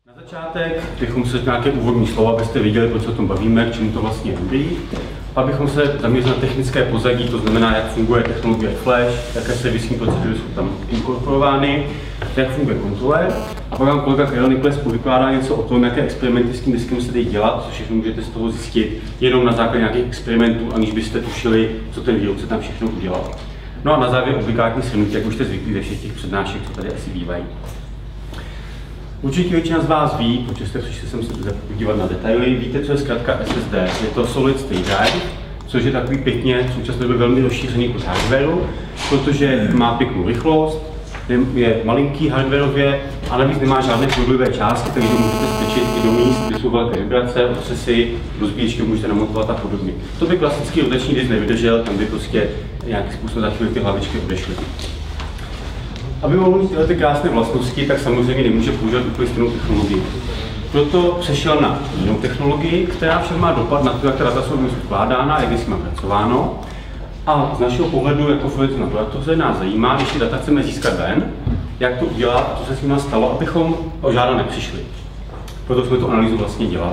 Na začátek bychom se nějaké úvodní slova, abyste viděli, proč se o tom bavíme, k čemu to vlastně je. Abychom se zaměřili na technické pozadí, to znamená, jak funguje technologie Flash, jaké servisní procedury jsou tam inkorporovány, jak funguje kontroler. A pak vám kolega Karel Nikles povykládá něco o tom, jaké experimenty s tím diskem se dají dělat, co všechno můžete z toho zjistit jenom na základě nějakých experimentů, aniž byste tušili, co ten výrobce tam všechno udělal. No a na závěr obligátní shrnutí, jak už jste zvyklí ze všech těch přednášek, co tady asi bývají. Určitě většina z vás ví, protože jste přišli sem se podívat na detaily, víte, co je zkrátka SSD. Je to Solid State Drive, což je takový pěkně v současné době velmi rozšířený kus hardwareu, protože má pěknou rychlost, je malinký hardwareově a navíc nemá žádné pohyblivé části, takže můžete strčit i do míst, kde jsou velké vibrace, procesy, rozbíječky můžete namontovat a podobně. To by klasický rotační disk nevydržel, tam by prostě nějakým způsobem za chvíli ty hlavičky odešly. Aby mohl mít tyhle krásné vlastnosti, tak samozřejmě nemůže používat úplně stejnou technologii. Proto přešel na jinou technologii, která však má dopad na to, jak ta data jsou dnes ukládána, jak je s nimi pracováno. A z našeho pohledu jako fyzici laboratoře nás zajímá, když ty data chceme získat ven, jak to udělat a co se s nimi stalo, abychom o žádná nepřišli. Proto jsme tu analýzu vlastně dělali.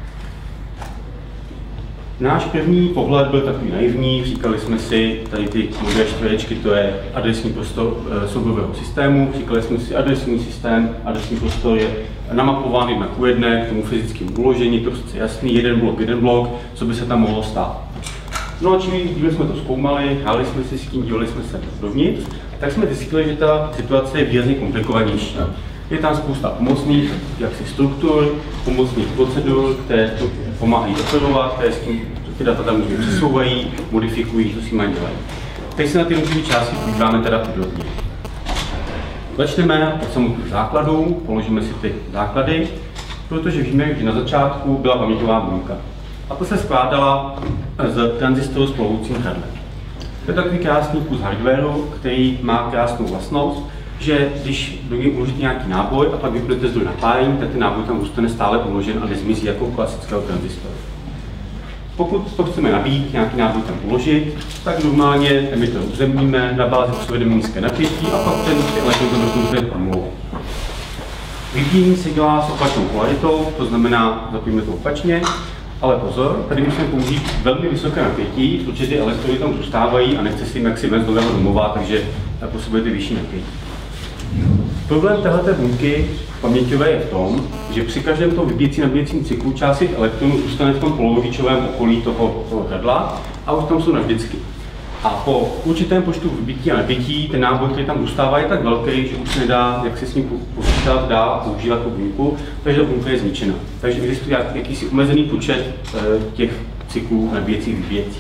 Náš první pohled byl takový naivní, říkali jsme si, tady ty modré čtverečky, to je adresní prostor souborového systému, říkali jsme si adresní systém, adresní prostor je namapován 1:1 k tomu fyzickému uložení, to je přece jasný, jeden blok, co by se tam mohlo stát. No a čím díl jsme to zkoumali, hráli jsme si s tím, dívali jsme se dovnitř, tak jsme zjistili, že ta situace je výrazně komplikovanější. Je tam spousta pomocných struktur, pomocných procedur, které to pomáhají operovat, které s tím ty data tam přesouvají, modifikují, co si mají dělat. Teď se na ty jednotlivé části podíváme teda podrobně. Začneme od samotných základů, položíme si ty základy, protože víme, že na začátku byla paměťová buňka. A to se skládala z tranzistoru s plovoucím hrdlem. To je takový krásný kus hardwareu, který má krásnou vlastnost, že když do něj uložíte nějaký náboj a pak vypnete zdroj napájení, tak ten náboj tam zůstane stále uložen a nezmizí jako klasického tranzistoru. Pokud to chceme nabít, nějaký náboj tam uložit, tak normálně emitor uzemníme, na bázi převedeme nízké napětí a pak ten elektron to dokonce pomluví. Vypíjení se dělá s opačnou polaritou, to znamená, zapojíme to opačně, ale pozor, tady musíme použít velmi vysoké napětí, protože ty elektrony tam zůstávají a nechce si jim jaksi ven z nového domova, takže potřebujete vyšší napětí. Problém téhleté buňky paměťové je v tom, že při každém toho vybíjecí-nabíjecím cyklu část těch elektronů zůstane v tom polovodičovém okolí toho hrdla a už tam jsou navždycky. A po určitém počtu vybití a nabití ten náboj, který tam zůstává, je tak velký, že už se nedá, jak se s ním počítat, dá používat tu buňku, takže ta buňka je zničena. Takže existuje jakýsi omezený počet těch cyklů nabíjecích vybíjecích.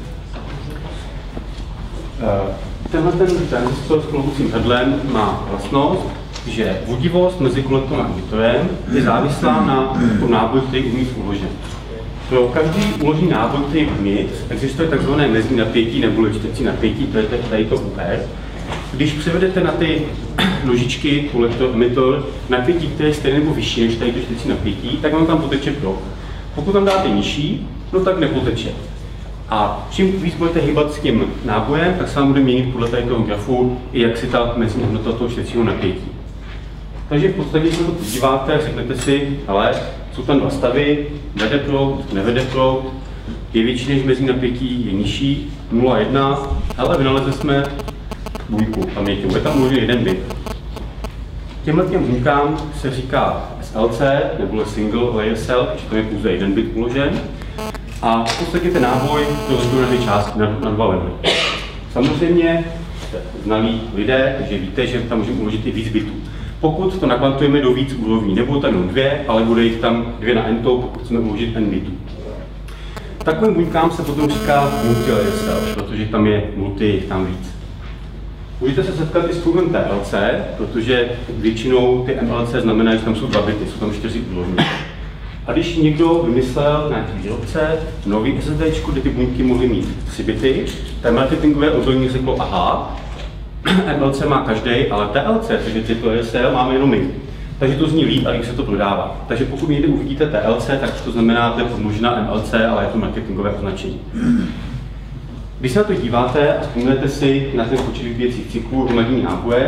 Tenhle tranzistor s plovoucím hrdlem má vlastnost, že vodivost mezi kolektorem a emitorem je závislá na tom náboji, který je uvnitř uložen. Pro každý uložený náboj, který je uvnitř, existuje tzv. Mezní napětí nebo čtecí napětí, to je tady to UR. Když převedete na ty nožičky kolektor-emitor napětí, které je stejné nebo vyšší než tady to čtecí napětí, tak vám tam poteče proud. Pokud tam dáte nižší, no tak nepoteče. A čím víc budete hýbat s tím nábojem, tak se vám bude měnit podle toho grafu, i jak si ta mezní hodnota toho čtecího napětí. Takže v podstatě, když se to podíváte, řeknete si, ale jsou tam dva stavy, vede proud, nevede proud, je větší než mezní napětí, je nižší, 0,1, ale vynalezli jsme buňku paměťovou, je tam možná jeden bit. Těmhle buňkám se říká SLC, nebo Single Layer Cell, protože tam je pouze jeden bit uložen. A v podstatě ten náboj to rozděluje na dvě části, na dva levely. Samozřejmě jste znalí lidé, takže víte, že tam můžeme uložit i víc bitů. Pokud to nakvantujeme do víc úrovní, nebudou tam jenom dvě, ale bude jich tam dvě na n, pokud chceme uložit n bitů. Takovým buňkám se potom říká multi-layer cell, protože tam je multi, tam víc. Můžete se setkat i s pojmem TLC, protože většinou ty MLC znamená, že tam jsou dva bity, jsou tam 4 úrovně. A když někdo vymyslel nějaký výrobce, nový SSD, kde ty buňky mohly mít 3 bity, tak marketingové oddělení řeklo, aha, MLC má každý, ale TLC, takže triple máme jenom my. Takže to zní líp a líp se to prodává. Takže pokud někdy uvidíte TLC, tak to znamená, že je pomnožena MLC, ale je to marketingové označení. Když se na to díváte a vzpomínáte si na ten počet vybíjecích cyklů hromadní náboje,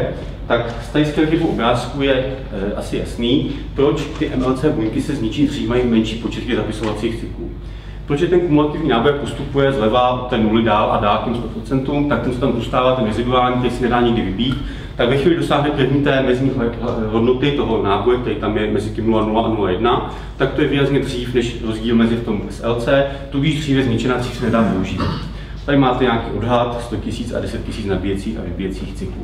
tak z tady z typu obrázků je asi jasný, proč ty MLC buňky se zničí, dřív mají menší počet těch zapisovacích cyklů. Protože ten kumulativní náboj postupuje zleva od té nuly dál a dál k těm 100%, tak ten, co tam zůstává, ten reziduální, který se nedá nikdy vybít, tak ve chvíli dosáhne první té mezní hodnoty toho náboje, který tam je mezi tím 0,0 a 0,1, tak to je výrazně dřív než rozdíl mezi v tom SLC, tudíž dřív je zničená, dřív se nedá využít. Tady máte nějaký odhad 100 000 a 10 000 nabíjecích a vybíjecích cyklů.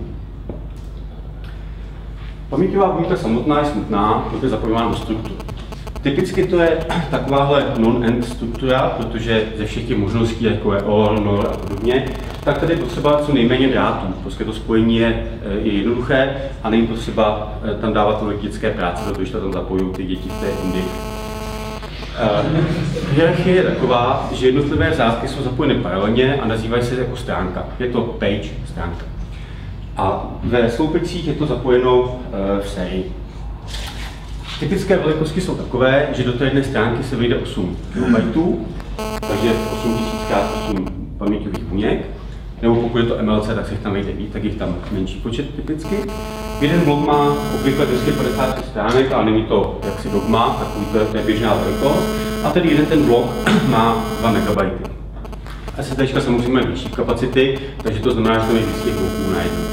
Paměťová buňka samotná je smutná, protože je zapojována do struktur. Typicky to je takováhle non-end struktura, protože ze všech těch možností, jako je OR, NOR a podobně, tak tady je potřeba co nejméně drátů. Prostě to spojení je jednoduché a není potřeba tam dávat tolik dětské práce, protože tam zapojují ty děti v té Indii. Hierarchie je taková, že jednotlivé řádky jsou zapojeny paralelně a nazývají se jako stránka. Je to page stránka. A ve sloupecích je to zapojeno v sérii. Typické velikosti jsou takové, že do té jedné stránky se vejde 8 KB, takže 8000x8 paměťových buněk, nebo pokud je to MLC, tak se jich tam vejde víc, tak jich tam menší počet typicky. Jeden blok má obvykle 250 stránek, ale není to jaksi dogma, takový to je běžná velikost. A tedy jeden ten blok má 2 MB. SSD samozřejmě mají vyšší kapacity, takže to znamená, že to je víc těch bloků na jednu.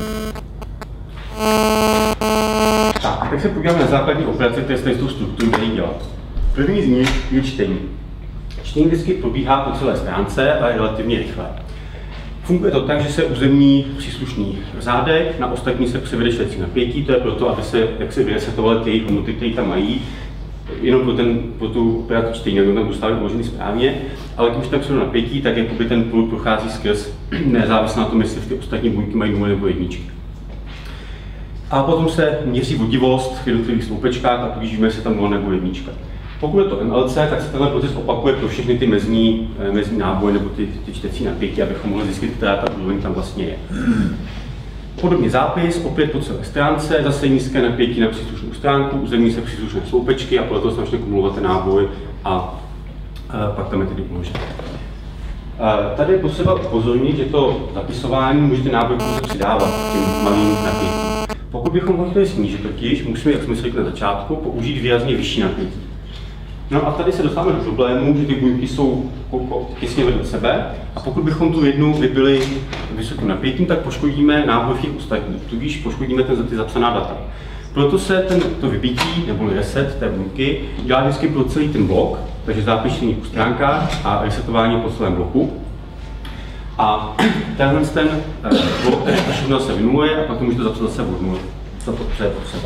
Tak se podíváme na základní operace, které se tady s tou strukturou dají dělat. První z nich je čtení. Čtení vždycky probíhá po celé stránce a je relativně rychlé. Funguje to tak, že se uzemní příslušný řádek, na ostatní se převede šlecí napětí, to je proto, aby se jaksi vyresetovaly ty hodnoty, které tam mají, jenom pro tu operaci čtení, aby tam zůstaly uložený správně, ale když tam převedu napětí, tak jakoby ten proud prochází skrz, nezávisle na tom, jestli ty ostatní buňky mají 0 nebo 1. A potom se měří vodivost v jednotlivých sloupečkách a tudíž víme, jestli tam 0 nebo 1. Pokud je to MLC, tak se tenhle proces opakuje pro všechny ty mezní náboje nebo ty čtecí napětí, abychom mohli zjistit, která ta úroveň tam vlastně je. Podobně zápis, opět po celé stránce, zase nízké napětí na příslušnou stránku, uzemní se příslušné sloupečky a podle toho se začne kumulovat ten náboj a pak tam je tedy uložen. Tady je potřeba upozornit, že to zapisování můžete náboj přidávat tím malým napětím. Pokud bychom ho chtěli snížit, totiž musíme, jak jsme si řekli na začátku, použít výrazně vyšší napětí. No a tady se dostáváme do problému, že ty buňky jsou těsně vedle sebe a pokud bychom tu jednu vybili vysokým napětím, tak poškodíme náboj těch ostatních, tudíž poškodíme ty zapsaná data. Proto se to vybití nebo reset té buňky dělá vždycky pro celý ten blok, takže zápišení po stránkách a resetování po celém bloku. A tenhle ten blok, který všechno se vynuluje a pak to můžete zapsat zase od nuly, co je potřeba.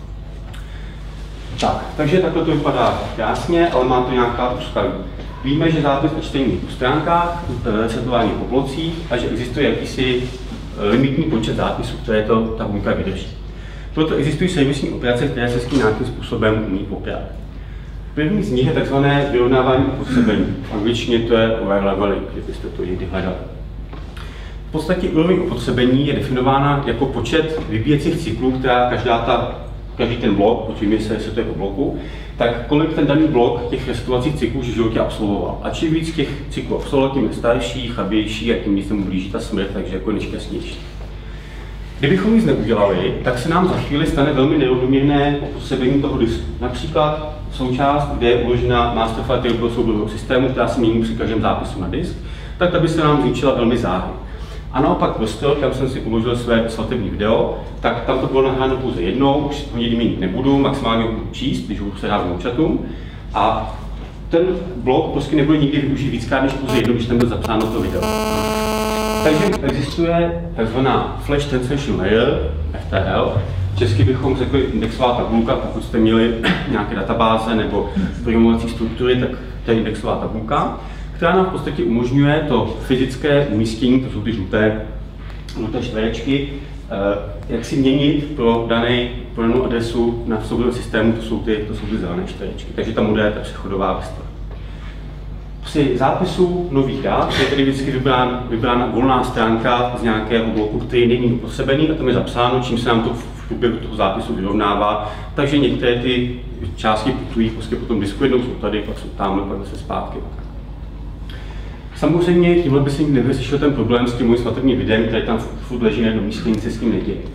Tak, takže takhle to vypadá krásně, ale má to nějaká úskalí. Víme, že zápis a čtení po stránkách, resetování po blocích a že existuje jakýsi limitní počet zápisů, které ta buňka vydrží. Proto existují servisní operace, které se s tím nějakým způsobem umí operat. První z nich je tzv. Vyrovnávání opotřebení. V angličtině to je over leveling, kdybyste to někdy hledali. V podstatě úroveň opotřebení je definována jako počet vybíjecích cyklů, která každý ten blok, protože se resetuje po bloku, tak kolik ten daný blok těch resetovacích cyklů v životě absolvoval. A čím víc těch cyklů absolvoval, tím je starší, chabější a tím víc se mu blíží ta smrt, takže jako nešťastnější. Kdybychom nic neudělali, tak se nám za chvíli stane velmi nerovnoměrné opotřebení toho disku. Například součást, kde je uložena master file table souborového systému, která se mění při každém zápisu na disk, tak ta by se nám zničila velmi záhy. A naopak prostor, kam jsem si uložil své svatební video, tak tam to bylo nahráno pouze jednou, už ho nikdy měnit nebudu, maximálně budu číst, když budu se hrát vnoučatům. A ten blok prostě nebude nikdy využít víckrát než pouze jednou, když tam byl zapsáno to video. Takže existuje tzv. Flash Translation Layer, FTL. Česky bychom řekli indexová tabulka, pokud jste měli nějaké databáze nebo programovací struktury, tak to je indexová tabulka, která nám v podstatě umožňuje to fyzické umístění, to jsou ty žluté čtverečky, jak si měnit pro danou adresu na souborovém systému, to jsou ty zelené čtverečky. Takže ta model je ta přechodová vrstva. Při zápisu nových dat je tedy vždycky vybrána volná stránka z nějakého bloku, který není opotřebený a tam je zapsáno, čím se nám to v průběhu toho zápisu vyrovnává. Takže některé ty části putují prostě po tom disku, jednou jsou tady, pak jsou tamhle, pak zase zpátky. Samozřejmě tímhle by se nevyřešil ten problém s tím mojím svatebním videem, který tam furt leží na jednom místě, nic se s tím neděje.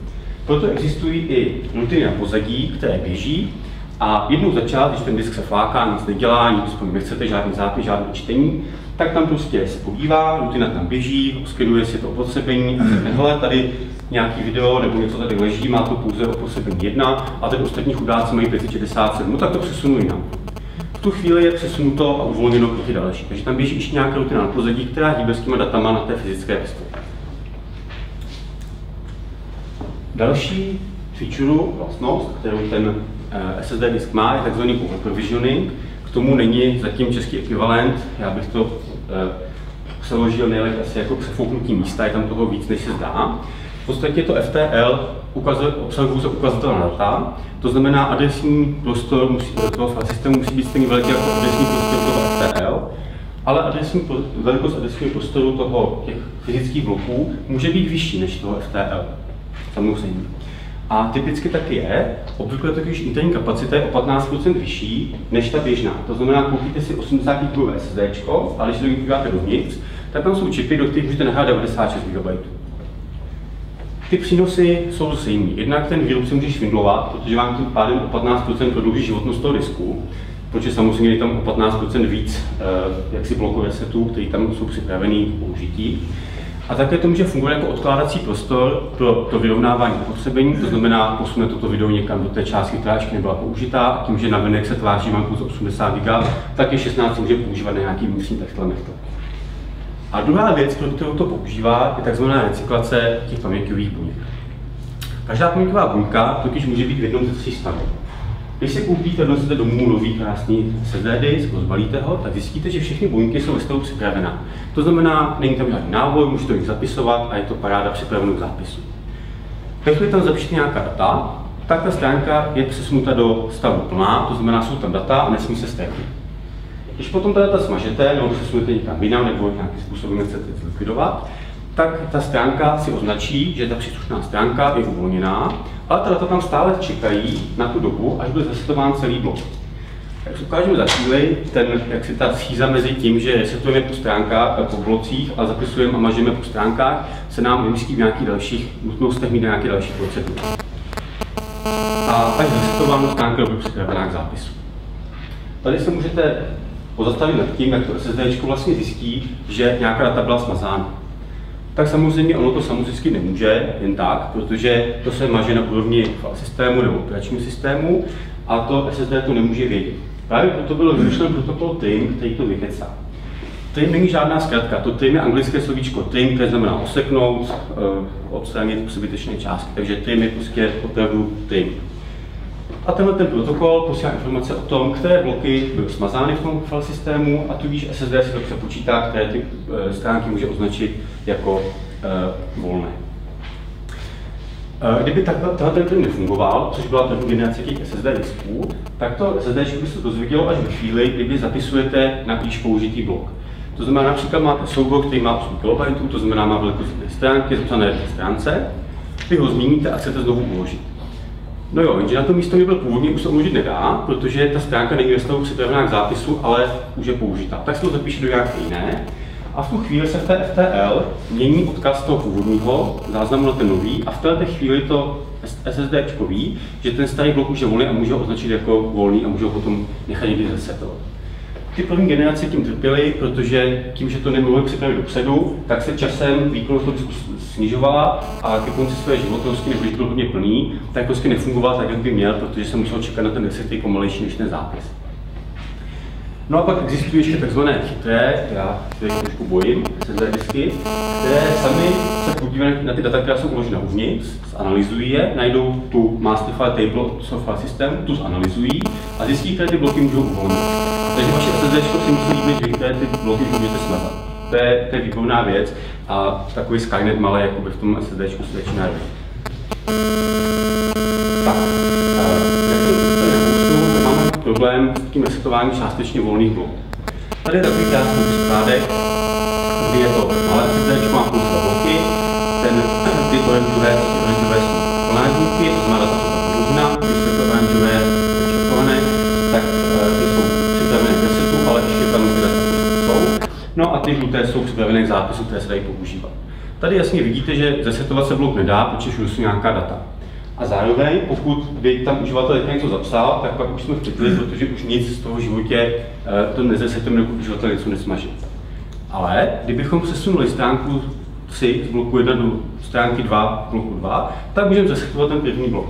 Proto existují i rutiny na pozadí, které běží a jednou za čas, když ten disk se fláká, nic nedělá, nic nechcete, žádný zápis, žádné čtení, tak tam prostě se podívá, rutina tam běží, skenuje si to opotřebení a řekne, hele, tady nějaký video nebo něco tady leží, má to pouze opotřebení 1 a ten ostatní chudáci mají 567, no tak to přesunu jinam. V tu chvíli je přesunuto a uvolněno pro ty další. Takže tam běží ještě nějaká rutina na pozadí, která hýbe s těma datama na té fyzické vrstě. Další vlastnost, kterou ten SSD disk má, je tzv. overprovisioning. K tomu není zatím český ekvivalent, já bych to přeložil nejlépe asi jako přefouknutí místa, je tam toho víc, než se zdá. V podstatě to FTL obsahuje ukazatelná data, to znamená adresní prostor toho file systému musí být stejně veliký jako adresní prostor toho FTL, ale velikost adresního prostoru těch fyzických bloků může být vyšší než toho FTL, samozřejmě. A typicky taky je, obvykle totiž interní kapacita je o 15% vyšší než ta běžná. To znamená, koupíte si 80 GB SSD, a když to podíváte dovnitř, tak tam jsou čipy, do kterých můžete nahrát 96 GB. Ty přínosy jsou stejný. Jednak ten výrobce může švindlovat, protože vám tím pádem o 15% prodlouží životnost toho disku, protože samozřejmě je tam o 15% víc jaksi bloků resetů, které tam jsou připravený k použití. A také to může fungovat jako odkládací prostor pro to vyrovnávání opotřebení, to znamená, posune toto video někam do té částky, která ještě nebyla použitá, a tím, že navenek se tváří mám pouze 80 GB, tak je 16 může používat na nějaký vnitřní takhle. A druhá věc, pro kterou to používá, je tzv. Recyklace těch paměťových buněk. Každá paměťová buňka totiž může být v jednom ze 3 stavů. Když si koupíte donesete domů nový krásný SSD disk, rozbalíte ho, tak zjistíte, že všechny buňky jsou ve stavu připravená. To znamená, není tam žádný návoj, můžete jich zapisovat a je to paráda připravenou k zápisu. Když tam zapíšete nějaká data, tak ta stránka je přesunuta do stavu plná, to znamená, jsou tam data a nesmí se ztratit. Když potom ta data smažete nebo přesunete někam jinam nebo nějakým způsobem chcete zlikvidovat, tak ta stránka si označí, že ta příslušná stránka je uvolněná, ale ta data tam stále čekají na tu dobu, až bude zasetován celý blok. Jak si ukážeme za chvíli, jak si ta schýza mezi tím, že resetujeme po stránkách, po blocích a zapisujeme a mažeme po stránkách, se nám vymyslí v nějakých dalších nutnostech mít nějaké další procedury. A tak zasetováno stránka bude připravená k zápisu. Tady se můžete pozastavit nad tím, jak to SSD vlastně zjistí, že nějaká data byla smazána. Tak samozřejmě ono to samozřejmě nemůže jen tak, protože to se maže na úrovni file systému nebo operačního systému a to SSD to nemůže vědět. Právě proto byl vymyšlen protokol TRIM, který to vykecá. TRIM není žádná zkratka, to TRIM je anglické slovíčko TRIM, které znamená oseknout, odstranit přebytečné částky, takže TRIM je prostě opravdu TRIM. A tenhle ten protokol posílá informace o tom, které bloky byly smazány v tom file systému a tudíž SSD si to přepočítá, které ty stránky může označit jako volné. Kdyby tenhle ten nefungoval, což byla první generace těch SSD disků, tak to SSD by se dozvědělo až ve chvíli, kdyby zapisujete na již použitý blok. To znamená, například máte soubor, který má 8 KB, to znamená má velikost jedné stránky, zapsané na jedné stránce, vy ho změníte a chcete znovu uložit. No jo, jenže na to místo, kde byl původně, už se uložit nedá, protože ta stránka není ve stavu připravená k zápisu, ale už je použitá. Tak se to zapíše do nějaké jiné a v tu chvíli se v té FTL mění odkaz toho původního záznamu na ten nový a v této chvíli to SSD ví, že ten starý blok už je volný a může ho označit jako volný a může ho potom nechat někdy resetovat. Ty první generace tím trpěly, protože tím, že to nemohli připravit dopředu, tak se časem výkonnost toho disku snižovala a ke konci své životnosti, nebo když byl hodně plný, tak prostě nefungoval tak, jak by měl, protože se musel čekat na ten reset, který pomalejší než ten zápis. No a pak existují ještě takzvané chytré, já se trošku bojím, SSD disky, které sami se podívají na ty data, která jsou uložena uvnitř, zanalyzují je, najdou tu master file table od file systému, tu zanalyzují a zjistí, které ty bloky můžou uvolnit. Takže vaše SSD si musí jít, než vy, které ty bloky můžete smazat. To je výborná věc a takový Skynet malý, jakoby v tom SSD se začíná jít. Tak, máme problém s tím resetováním částečně volných bloků. Tady je takový krásný příkládek, kdy je to malé SSD, má pouze bloky, ty oranžové jsou plné bloky, to znamená, že to je různá, když jsou to oranžové červené, tak ty jsou připravené k resetu, ale ještě tam jsou. No a ty žluté jsou připravené k zápisu, které se dají používat. Tady jasně vidíte, že resetovat se blok nedá, protože už jsou nějaká data. A zároveň, pokud by tam uživatel něco zapsal, tak pak už jsme v pytli, protože už nic z toho životě to nezasetujeme, dokud uživatel něco nesmaží. Ale kdybychom přesunuli stránku 3 z bloku 1 do stránky 2 z bloku 2, tak můžeme zasetovat ten první blok.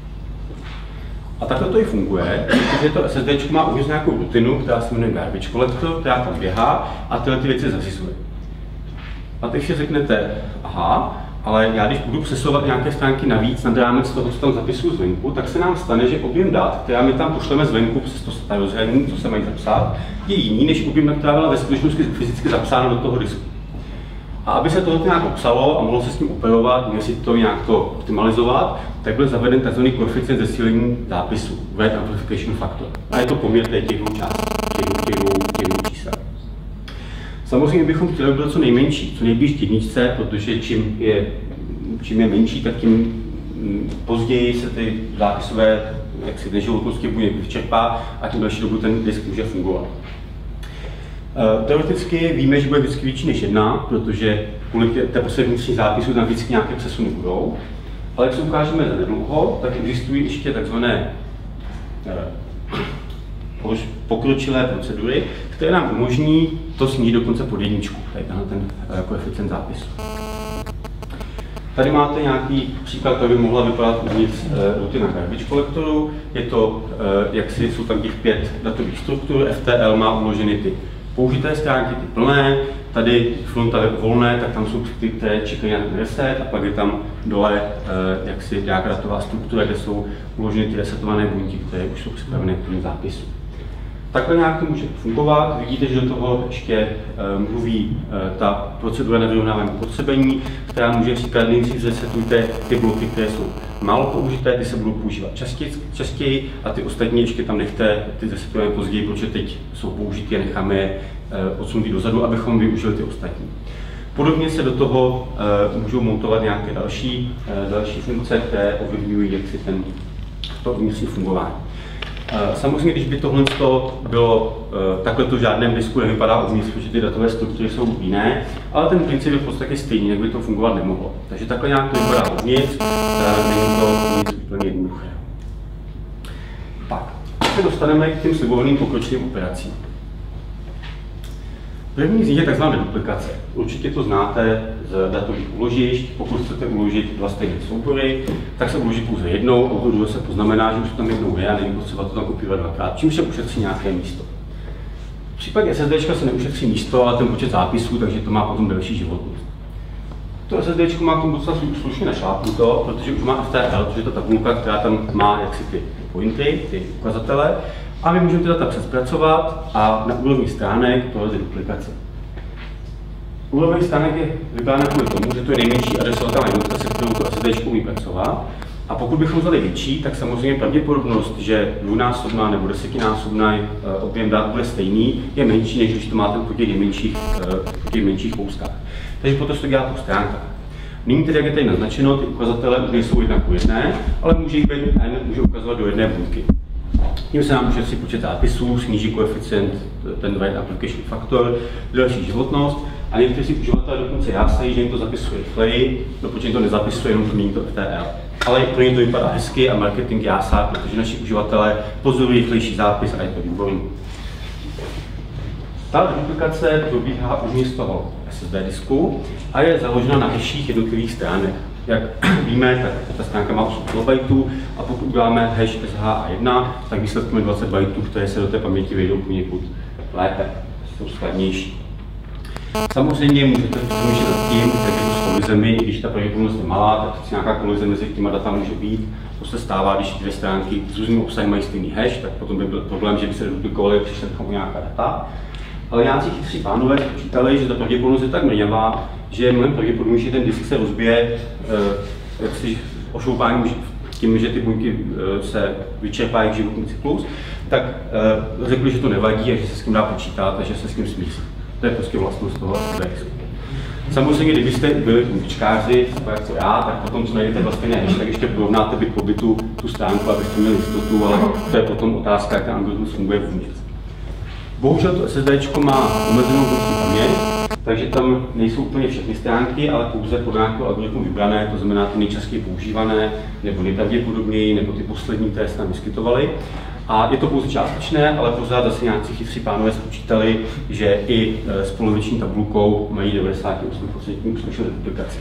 A takhle to i funguje, protože to SSD má uvnitř nějakou rutinu, která se jmenuje garbage collector, která tam běhá a tyhle ty věci zařizuje. A teď si řeknete, aha, ale já když budu přesouvat nějaké stránky navíc nad rámec toho, co tam zapisuju zvenku, tak se nám stane, že objem dat, která my tam pošleme zvenku přes to rozhraní, co se mají zapsat, je jiný než objem, která byla ve skutečnosti fyzicky zapsána do toho disku. A aby se tohle nějak obsalo a mohlo se s tím operovat, mělo si to nějak to optimalizovat, tak byl zaveden tzv. Koeficient zesílení zápisu, Write Amplification Factor. A je to poměr těch dvou částí, těch dvou čísel. Samozřejmě bychom chtěli být co nejmenší, co nejblíž k jedničce, protože čím je menší, tak tím později se ty zápisové neživotnosti vyčerpá a tím další dobu ten disk může fungovat. Teoreticky víme, že bude vždycky větší než 1, protože kvůli té poslední zápisu tam vždycky nějaké přesuny budou. Ale jak se ukážeme za nedlouho, tak existují ještě takzvané pokročilé procedury, které nám umožní to snížit dokonce pod 1, tady ten koeficient zápisu. Tady máte nějaký příklad, který by mohla vypadat uvnitř rutina garbage collectoru. Je to, jsou tam těch 5 datových struktur, FTL má uloženy ty použité stránky, ty plné, tady fronta volné, tak tam jsou ty, které čekají na ten reset, a pak je tam dole nějaká datová struktura, kde jsou uloženy ty resetované buňky, které už jsou připravené k tomu zápisu. Takhle nějak to může fungovat. Vidíte, že do toho ještě mluví ta procedura nevyrovnávání potřebení, která může říkat, nejdřív resetujte ty bloky, které jsou málo použité, ty se budou používat častěji a ty ostatní ještě tam nechte, ty resetujeme později, protože teď jsou použité a necháme je odsunout dozadu, abychom využili ty ostatní. Podobně se do toho můžou montovat nějaké další funkce, které ovlivňují to vnitřní fungování. Samozřejmě, když by tohle bylo takhle, to v žádném disku nevypadá uvnitř, protože ty datové struktury jsou jiné, ale ten princip je v podstatě stejný, jak by to fungovat nemohlo. Takže takhle nějak to vypadá uvnitř, není to úplně jednoduché. Tak, se dostaneme k těm slibovaným pokročilým operacím. První z nich je tzv. Duplikace. Určitě to znáte z datových úložišť. Pokud chcete uložit 2 stejné soubory, tak se uloží pouze jednou, a to se poznamená, že už to tam jednou je a není potřeba to tam kopírovat 2krát, čímž se ušetří nějaké místo. V případě SSD se neušetří místo, ale ten počet zápisů, takže to má potom delší životnost. To SSD má k tomu docela slušně našlápnuto, protože už má FTL, protože to ta tabulka, která tam má jaksi ty pointy, ty ukazatele, a my můžeme ty data přespracovat a na úrovni stránek provést duplikace. Úroveň stránek je vybrána kvůli tomu, že to je nejmenší adresovatelná jednotka, se kterou to SSD umí pracovat. A pokud bychom vzali větší, tak samozřejmě pravděpodobnost, že dvojnásobná nebo desetinásobná objem dat bude stejný, je menší, než když to máte po těch menších kouskách. Takže proto se to dělá po stránkách. Nyní tedy, jak je tady naznačeno, ty ukazatele už nejsou 1:1, ale může jich být n, může ukazovat do jedné buňky. Tím se nám ušetří počet zápisů, sníží koeficient, ten Write Application Factor, další životnost a někteří uživatelé dokonce jásají, že jim to zapisuje rychleji, no protože jim to nezapisuje, jenom to mění to FTL. Ale pro ně to vypadá hezky a marketing jásá, protože naši uživatelé pozorují rychlejší zápis a je to výborný. Ta duplikace probíhá uvnitř toho SSD disku a je založena na hashích jednotlivých stránek. Jak víme, tak ta stránka má 8 KB a pokud uděláme hash SHA1, tak výsledkem je 20 bajtů, které se do té paměti vejdou poněkud lépe, jsou skladnější. Samozřejmě můžete přemýšlet nad tím, jak je to s kolizemi, i když ta pravděpodobnost je malá, tak nějaká kolize mezi těma data může být. To se stává, když 2 stránky s různým obsahem mají stejný hash, tak potom by byl problém, že by se duplikovaly a přišly tam nějaká data. Ale nějací chytří pánové počítali, že ta pravděpodobnost je tak mrňavá, že je mnohem pravděpodobnější, že ten disk se rozbije ošoupáním tím, že ty buňky se vyčerpají k životní cyklus, tak řekli, že to nevadí a že se s tím dá počítat a že se s tím smíří. To je prostě vlastnost toho disku. Samozřejmě, kdybyste byli buňčkáři, jako já, tak potom, co najdete vlastně než, tak ještě porovnáte byt po bytu tu stránku, abyste měli jistotu, ale to je potom otázka, jak ten algoritmus funguje vnitř. Bohužel to SSD má omezenou vnitřní paměť, Takže tam nejsou úplně všechny stránky, ale pouze podle nějakého algoritmu vybrané, to znamená ty nejčastěji používané, nebo nejpravděpodobněji, nebo ty poslední, které se tam vyskytovaly. A je to pouze částečné, ale pořád zase nějací chytří pánové spočítali, že i s poloviční tabulkou mají 98% úspěšnou duplikaci.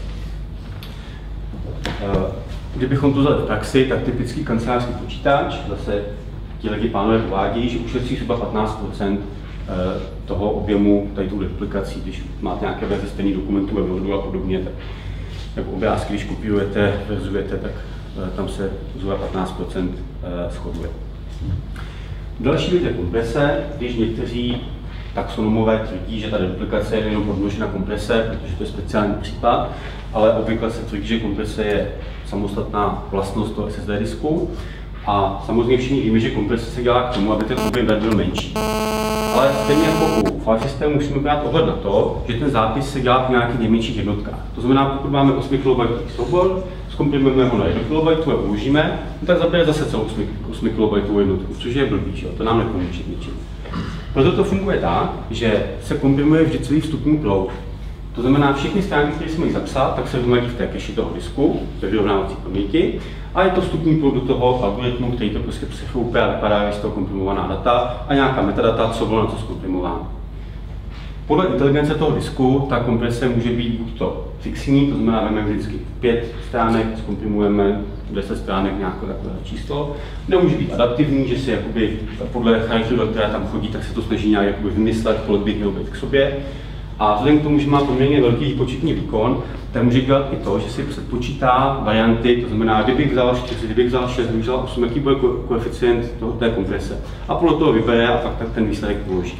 Kdybychom to vzali v praxi, tak typický kancelářský počítač, zase ti lidi pánové uvádějí, že ušetří zhruba 15% toho objemu tady tu duplikací, když máte nějaké verze stejných dokumentů ve Wordu a podobně, tak jako obrázky, když kopírujete, verzujete, tak tam se zhruba 15% shoduje. Další věc je komprese, když někteří taxonomové tvrdí, že ta duplikace je jenom podmnožena komprese, protože to je speciální případ, ale obvykle se tvrdí, že komprese je samostatná vlastnost toho SSD disku. A samozřejmě všichni víme, že komprese se dělá k tomu, aby ten objem dat byl menší. Ale stejně jako u file systému musíme brát ohled na to, že ten zápis se dělá v nějakých nejmenších jednotkách. To znamená, pokud máme 8 KB soubor, zkomprimujeme ho na 1 KB a uložíme, tak zabere zase celou 8 KB jednotku, což je blbý, že? To nám nepomůže ničím. Proto to funguje tak, že se komprimuje vždy celý vstupní proud. To znamená, všechny stránky, které jsme mají zapsat, tak se vymají v té cache toho disku, ve vyrovnávací paměti, a je to vstupní proud do toho algoritmu, který to prostě přechloupé a vypadá, jak z toho komprimovaná data a nějaká metadata, co bylo na to zkomprimováno. Podle inteligence toho disku ta komprese může být buď to fixní, to znamená, vezmeme vždycky 5 stránek, zkomprimujeme 10 stránek nějaké takové číslo, nebo může být adaptivní, že si jakoby podle charakteru, která tam chodí, tak se to snaží nějak jakoby vymyslet, kolik by mělo být k sobě. A vzhledem k tomu, že má poměrně velký výpočetní výkon, tak může dělat i to, že si předpočítá varianty, to znamená, kdybych vzal 4, kdybych vzal 6, kdybych vzal 8, jaký bude koeficient té komprese. A podle toho vybere a pak tak ten výsledek uloží.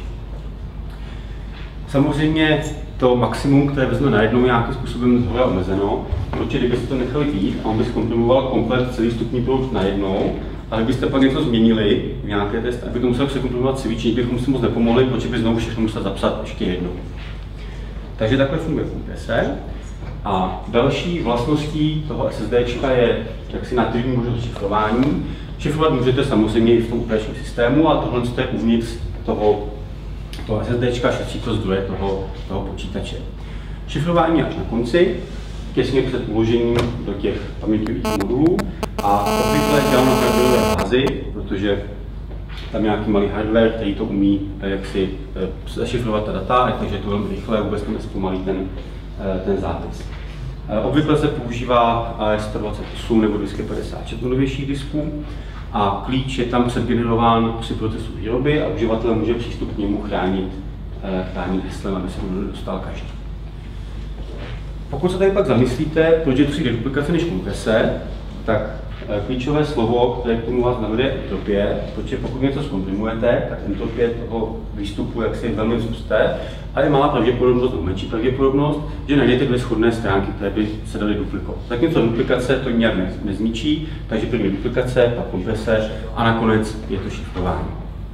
Samozřejmě to maximum, které vezme najednou nějakým způsobem zhora omezeno, protože kdybyste to nechali být a on by zkomprimoval komplet celý vstupní proud najednou, ale kdybyste pak něco změnili v nějaké testy, aby to musel překomprimovat cvičení, bychom si moc nepomohli, protože by znovu všechno musel zapsat ještě jednou. Takže takhle funguje komprese. A další vlastností toho SSDčka je jaksi nativní možnost šifrování. Šifrovat můžete samozřejmě i v tom operačním systému, a tohle je uvnitř toho SSDčka, šetří to zdroje toho počítače. Šifrování až na konci, těsně před uložením do těch paměťových modulů, a obvykle dělám na hardwareové bázi, protože tam nějaký malý hardware, který to umí jaksi zašifrovat ta data, takže je to velmi rychle a vůbec to nespomalí ten zápis. Obvykle se používá AES-128 nebo 256 novějších disků a klíč je tam předgenerován při procesu výroby a uživatel může přístup k němu chránit heslem, aby se mu dostal každý. Pokud se tady pak zamyslíte, proč je dřív deduplikace než komprese, tak klíčové slovo, které k tomu vás navede, je entropie, protože pokud něco zkomprimujete, tak entropie toho výstupu jaksi velmi vzroste a je malá pravděpodobnost, nebo menší pravděpodobnost, že najdete 2 shodné stránky, které by se daly duplikovat. Tak něco duplikace to nijak nezničí, takže první duplikace, pak komprese a nakonec je to šifrování.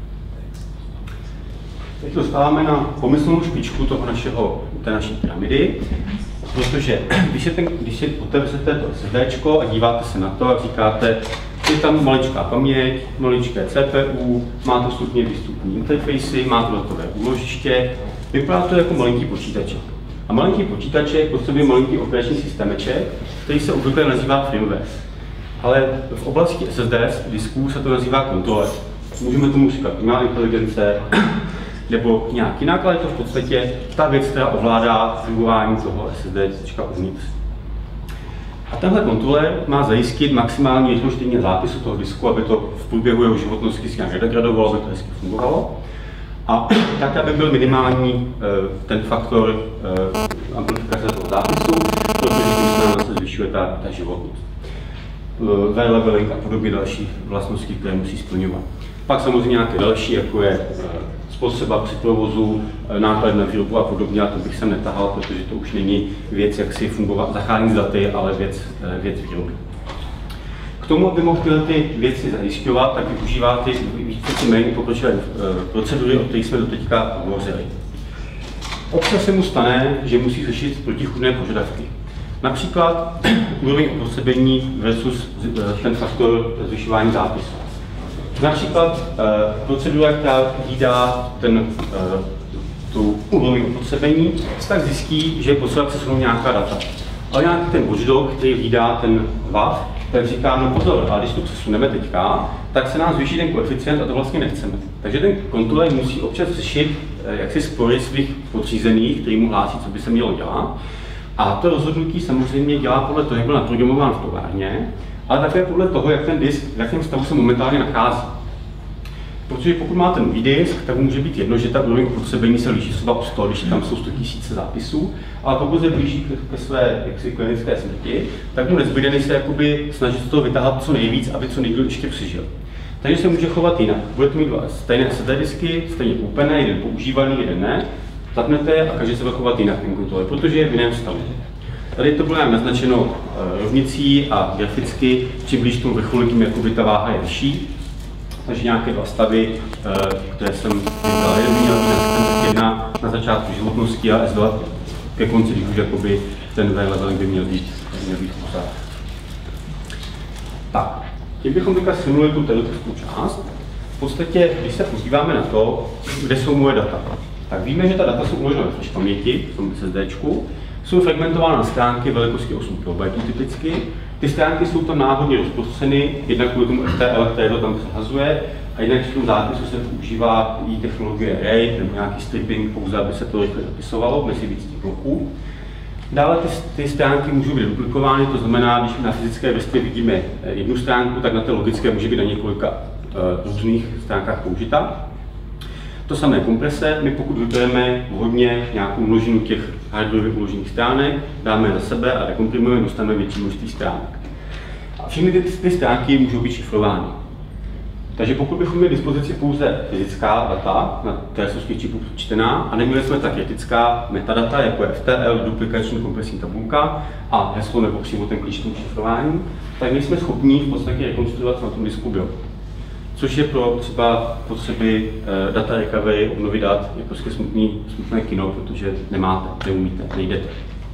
Teď dostáváme na pomyslnou špičku té naší pyramidy. Protože když si otevřete to SSDčko a díváte se na to a říkáte, je tam maličká paměť, maličké CPU, má to vstupně výstupní interfejsy, má to datové úložiště, vypadá to jako malinký počítaček. A malinký počítaček potřebuje malinký operační systémeček, který se obvykle nazývá firmware. Ale v oblasti SSD disků se to nazývá kontroler. Můžeme tomu říkat umělá inteligence, nebo nějak jinak, ale je to v podstatě ta věc, která ovládá fungování toho SSD uvnitř. A tenhle kontroler má zajistit maximální rychlost zápisu toho disku, aby to v průběhu jeho životnosti si nějak nedegradovalo, aby to hezky fungovalo. A tak, aby byl minimální ten faktor amplifikace toho zápisu, protože tím se zvyšuje ta životnost. V-leveling a podobně další vlastnosti, které musí splňovat. Pak samozřejmě nějaké další, jako je spotřeba při provozu, náklad na výrobu a podobně, a to bych sem netahal, protože to už není věc, jak si fungovat, zacházení s daty, ale věc výroby. K tomu, aby mohl tyhle ty věci zajišťovat, tak využívá ty méně pokročilé procedury, o kterých jsme doteďka hovořili. Občas se mu stane, že musí řešit protichůdné požadavky. Například úroveň opotřebení versus ten faktor zvyšování zápisu. Například procedura, která hlídá tou úrovní opotřebení, tak zjistí, že je potřeba přesunout nějaká data. Ale nějaký ten watchdog, který hlídá ten WAF, tak říká, no pozor, a když to přesuneme teďka, tak se nám zvýší ten koeficient a to vlastně nechceme. Takže ten kontroler musí občas řešit jaksi spory svých podřízených, který mu hlásí, co by se mělo dělat. A to rozhodnutí samozřejmě dělá podle toho, jak byl naprogramován v továrně, ale také podle toho, jak ten disk, v jakém stavu se momentálně nachází. Protože pokud má ten nový disk, tak může být jedno, že ta úroveň potřebení se liší třeba o 100, když tam jsou 100 000 zápisů, ale pokud se blíží ke své klinické smrti, tak mu nezbyde, než se jakoby snažit z toho vytáhat co nejvíc, aby co nejdýl ještě přežil. Takže se může chovat jinak. Budete mít dva stejné SSD disky, stejně koupené, jeden používaný, jeden ne, zapnete a každý se bude chovat jinak ten kontroler, protože je v jiném stavu. Tady to bylo naznačeno rovnicí a graficky, čím blíž tomu vrcholu, tím jakoby ta váha je vyšší. Takže nějaké dva stavy, které jsem říkal, jeden měl jedna na začátku životnosti a S2 ke konci, když už jakoby ten V-level by měl být pořád. Tak, tím bychom teďka shrnuli tu teoretickou část. V podstatě, když se podíváme na to, kde jsou moje data, tak víme, že ta data jsou uložena ve flash paměti, v tom SSDčku, jsou fragmentovány na stránky velikosti 8 KB typicky. Ty stránky jsou tam náhodně rozprostřeny, jednak kvůli tomu FTL, které to tam zahazuje, a jinak v tom zápisu se používá i technologie RAID nebo nějaký stripping, pouze aby se to rychle zapisovalo mezi víc těch bloků. Dále ty stránky můžou být duplikovány, to znamená, když na fyzické vrstvě vidíme jednu stránku, tak na té logické může být na několika různých stránkách použita. To samé komprese, my pokud vybereme vhodně nějakou množinu těch hardwareových uložených stránek, dáme za sebe a dekomprimujeme, dostaneme větší množství stránek. A všechny ty stránky můžou být šifrovány. Takže pokud bychom měli dispozici pouze fyzická data, které jsou z těch čipů čtená, a neměli jsme tak kritická metadata, jako je FTL, duplikační kompresní tabulka a heslo nebo přímo ten klíč k tomu šifrování, tak nejsme schopni v podstatě rekonstruovat, co na tom disku bylo. Což je pro třeba potřeby data recovery, obnovy dat, je prostě smutné kino, protože nemáte, neumíte, nejdete.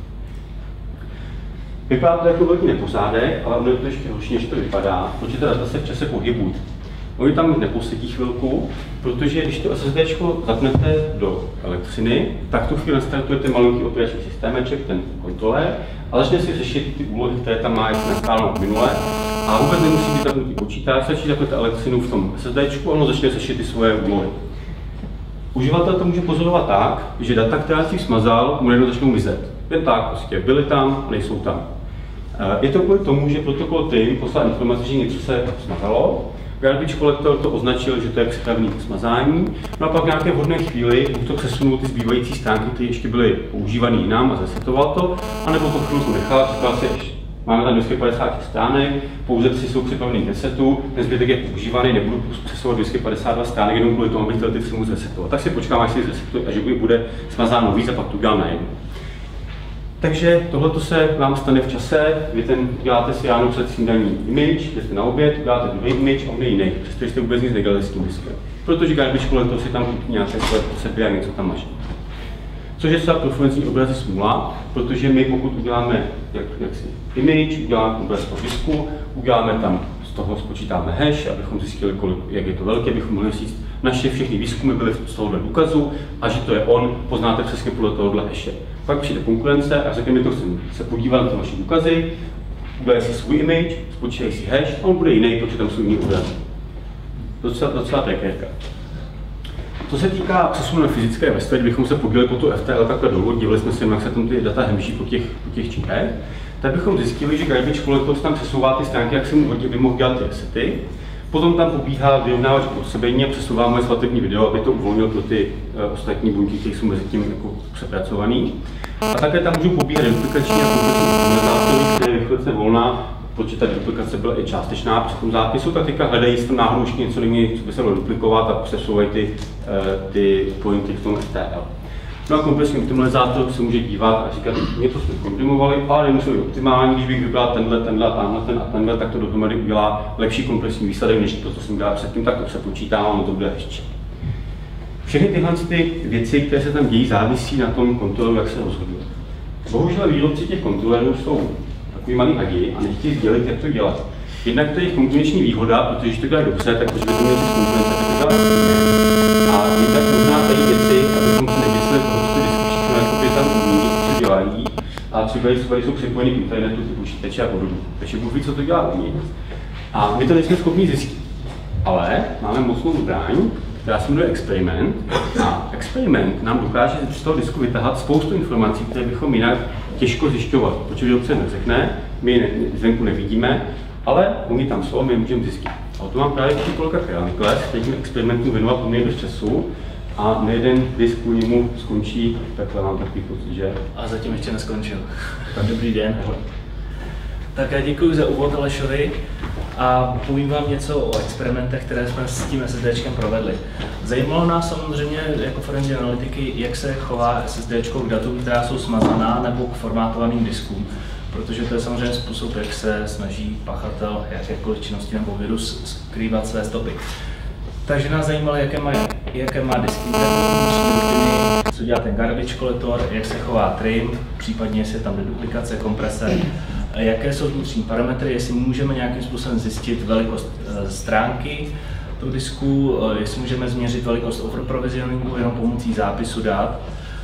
Vypadá to jako velký nepořádek, ale ono je to ještě horší, než to vypadá, protože ta data se v čase pohybují. Oni tam neposedí chvilku, protože když to SSDčko zapnete do elektřiny, tak tu chvíli nastartujete malinký operační systémeček, ten kontroler, a začne si řešit ty úlohy, které tam má, jestli naskáleno minule. A vůbec nemusí být zapnutý počítač, stačí zapnete elektřinu v tom SSDčku a ono začne řešit ty svoje úlohy. Uživatel to může pozorovat tak, že data, která si smazal, mu jednou začnou mizet. Jen tak, prostě byly tam, nejsou tam. Je to kvůli tomu, že protokol TIM poslal informaci, že něco se smazalo. Garbage collector to označil, že to je připravený k smazání. No a pak v nějaké vhodné chvíli buď to přesunul ty zbývající stránky, které ještě byly používané jinam a zasetoval to, anebo to chvilku nechal, říkal si, máme tam 250 stránek, pouze 3 jsou připravený k resetu, ten zbytek je používaný, nebudu přesouvat 252 stránek, jenom kvůli tomu, abych chtěl ty filmy zresetovat. Tak si počkám, až si zresetuje a že bude smazáno víc a pak to udělám najednou. Takže tohle se vám stane v čase, kdy děláte si ráno před snídaní image, jdete na oběd, uděláte druhý image a on je jiný, přestože jste vůbec nic nedělali s tím diskem. Protože garbage collector si tam kupí nějaké své potřeby a něco tam maží. Což je třeba pro forenzní obrazy smůla, protože my pokud uděláme jaksi image, uděláme obraz toho disku, uděláme tam z toho spočítáme hash, abychom zjistili, jak je to velké, abychom mohli říct, naše všechny výzkumy byly z tohohle důkazu a že to je on, poznáte přesně podle tohohle hashe. Pak přijde konkurence a řekne mi to, chcem se podívat na ty vaše důkazy, udělají si svůj image, spočítají si hash a on bude jiný, protože tam jsou jiný obrazy. Docela prekérka. Co se týká přesunu na fyzické vrstvy, kdybychom se podíleli po tu FTL takhle dolů, dívali jsme se, jak se tam ty data hemží po těch čipech, tak bychom zjistili, že garbage collector tam přesouvá ty stránky, jak se mu hodí, aby mohl dělat ty resety. Potom tam pobíhá vyrovnávač potřebení a přesouvá moje svatební video, aby to uvolnil pro ty ostatní buňky, které jsou mezi tím jako přepracovaný. A také tam můžou pobíhat duplikační a kompresní optimalizátory, které je rychlece volná, protože ta duplikace byla i částečná při tom zápisu, tak teďka hledají, jestli tam náhodou ještě něco není, co by se dalo duplikovat a přesouvají ty pointy v tom FTL. No a kompresní optimalizátor se může dívat a říkat, něco jsme komprimovali, ale nemuseli optimální, když bych vybral tenhle a tenhle, tak to dohromady udělá lepší kompresní výsledek, než to, co jsem dělal předtím, tak to se počítá a ono to bude ještě. Všechny tyhle věci, které se tam dějí, závisí na tom kontrolu, jak se rozhoduje. Bohužel výrobci těch kontrolerů jsou takový malý hadi a nechtějí sdělit, jak to dělat. Jednak to je jejich konkurenční výhoda, protože když to dělají dobře, tak proč by to měli z konkurence tak dělat. A jednak možná tady věci, abychom se nevěsili příklady jsou připojeny k internetu, ty počítače a podobně. Takže Bůh ví, co to dělá uvnitř. A my to nejsme schopni zjistit. Ale máme mocnou zbraň, která se jmenuje experiment. A experiment nám dokáže z toho disku vytahat spoustu informací, které bychom jinak těžko zjišťovali, protože výrobce neřekne, my je zvenku nevidíme, ale oni tam jsou, my je můžeme zjistit. A to mám právě kolega Kranikles, který mi experimentu věnoval poměrně dost času a nejeden disk u němu skončí, takhle mám takový pocit, že? A zatím ještě neskončil. Dobrý den. Tak já děkuji za úvod Alešovi a povím vám něco o experimentech, které jsme s tím SSDčkem provedli. Zajímalo nás samozřejmě jako forenzy analytiky, jak se chová SSDčko k datům, která jsou smazaná, nebo k formátovaným diskům, protože to je samozřejmě způsob, jak se snaží pachatel jakékoliv činnosti nebo virus skrývat své stopy. Takže nás zajímalo, jaké má disk rutiny, co dělá ten garbage collector, jak se chová trim, případně jestli je tam deduplikace, komprese, jaké jsou vnitřní parametry, jestli můžeme nějakým způsobem zjistit velikost stránky toho disku, jestli můžeme změřit velikost overprovisioningu jenom pomocí zápisu dat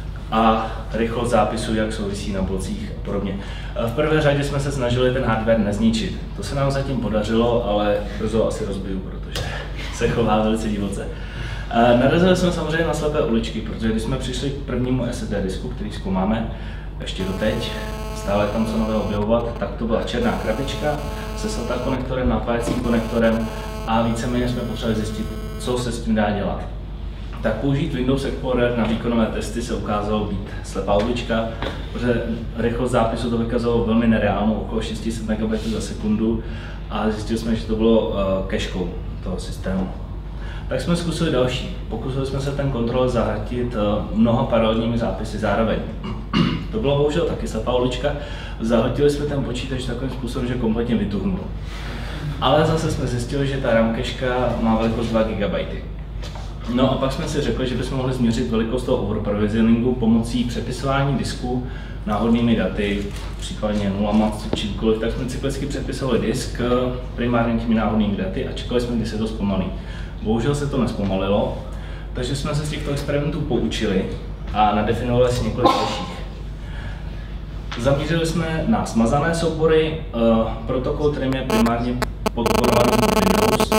a rychlost zápisu, jak souvisí na blocích a podobně. V prvé řadě jsme se snažili ten hardware nezničit. To se nám zatím podařilo, ale brzo asi rozbiju, protože se chová velice divoce. Narazili jsme samozřejmě na slepé uličky, protože když jsme přišli k prvnímu SSD disku, který zkoumáme ještě doteď, stále tam co nové objevovat, tak to byla černá krabička se SATA konektorem, napájecím konektorem a víceméně jsme potřebovali zjistit, co se s tím dá dělat. Tak použít Windows Explorer na výkonové testy se ukázalo být slepá ulička, protože rychlost zápisu to vykazovalo velmi nereálnou, okolo 600 MB za sekundu a zjistili jsme, že to bylo cachekou toho systému. Tak jsme zkusili další. Pokusili jsme se ten kontroler zahrtit mnoha paralelními zápisy zároveň. To bylo bohužel taky slepá ulička. Zahltili jsme ten počítač takovým způsobem, že kompletně vytuhnul. Ale zase jsme zjistili, že ta RAM cache má velikost 2 GB. No a pak jsme si řekli, že bychom mohli změřit velikost toho overprovisioningu pomocí přepisování disku náhodnými daty, případně nulama, čímkoliv, tak jsme cyklicky přepisovali disk primárně těmi náhodnými daty a čekali jsme, kdy se to zpomalí. Bohužel se to nespomalilo, takže jsme se z těchto experimentů poučili a nadefinovali si několik dalších. Zaměřili jsme na smazané soubory, protokol, který je primárně podporovaný Windows,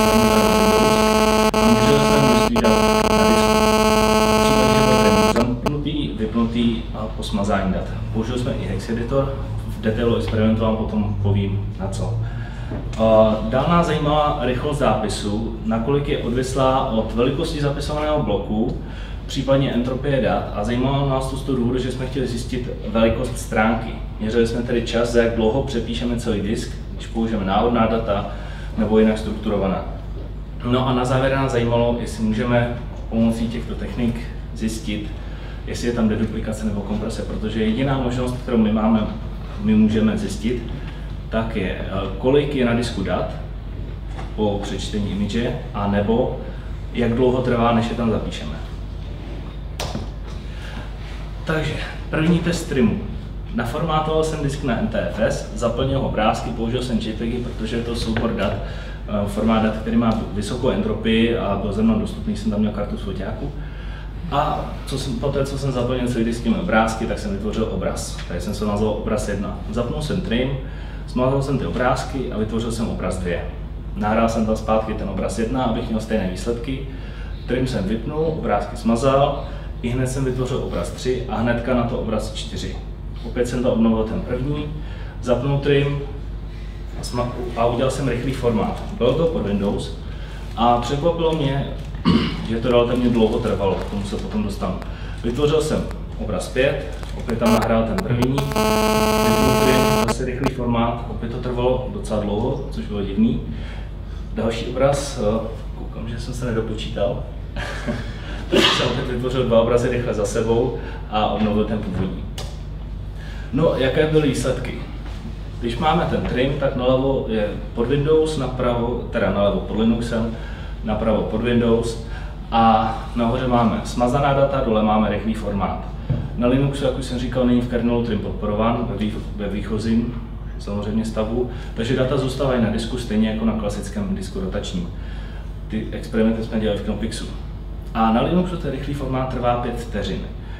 a měřili jsme množství dat na disku. Případně byl zamknutý, vypnutý a po smazání dat. Použili jsme i hexeditor, v detailu experimentu vám potom povím na co. Dál nás zajímala rychlost zápisu, nakolik je odvislá od velikosti zapisovaného bloku, případně entropie dat, a zajímalo nás to z toho důvodu, že jsme chtěli zjistit velikost stránky. Měřili jsme tedy čas, za jak dlouho přepíšeme celý disk, když použijeme náhodná data nebo jinak strukturovaná. No a na závěr nás zajímalo, jestli můžeme pomocí těchto technik zjistit, jestli je tam deduplikace nebo komprese, protože jediná možnost, kterou my můžeme zjistit, tak je, kolik je na disku dat po přečtení image, a nebo jak dlouho trvá, než je tam zapíšeme. Takže první test streamu. Naformátoval jsem disk na NTFS, zaplnil obrázky, použil jsem JPEGy, protože je to soubor dat, formát dat, který má vysokou entropii a byl ze mnou dostupný, jsem tam měl kartu z foťáku. A poté, co jsem zaplnil celý disk těmi obrázky, tak jsem vytvořil obraz. Tady jsem se nazval obraz 1. Zapnul jsem trim, smazal jsem ty obrázky a vytvořil jsem obraz 2. Nahrál jsem tam zpátky ten obraz 1, abych měl stejné výsledky. Trim jsem vypnul, obrázky smazal, i hned jsem vytvořil obraz 3 a hnedka na to obraz 4. Opět jsem to obnovil ten první, zapnul trim a udělal jsem rychlý formát. Bylo to pod Windows a překvapilo mě, že to relativně dlouho trvalo, k tomu se potom dostanu. Vytvořil jsem obraz 5, opět tam nahrál ten první, vypnul trim, zase rychlý formát, opět to trvalo docela dlouho, což bylo divný. Další obraz, koukám, že jsem se nedopočítal. Takže jsem opět vytvořil 2 obrazy rychle za sebou a obnovil ten původní. No, jaké byly výsledky? Když máme ten trim, tak nalevo je pod Windows, napravo, teda nalevo pod Linuxem, napravo pod Windows a nahoře máme smazaná data, dole máme rychlý formát. Na Linuxu, jak už jsem říkal, není v kernelu trim podporován ve výchozím samozřejmě stavu, takže data zůstávají na disku stejně jako na klasickém disku rotačním. Ty experimenty jsme dělali v Knoppixu. A na Linuxu ten rychlý formát trvá 5 vteřin.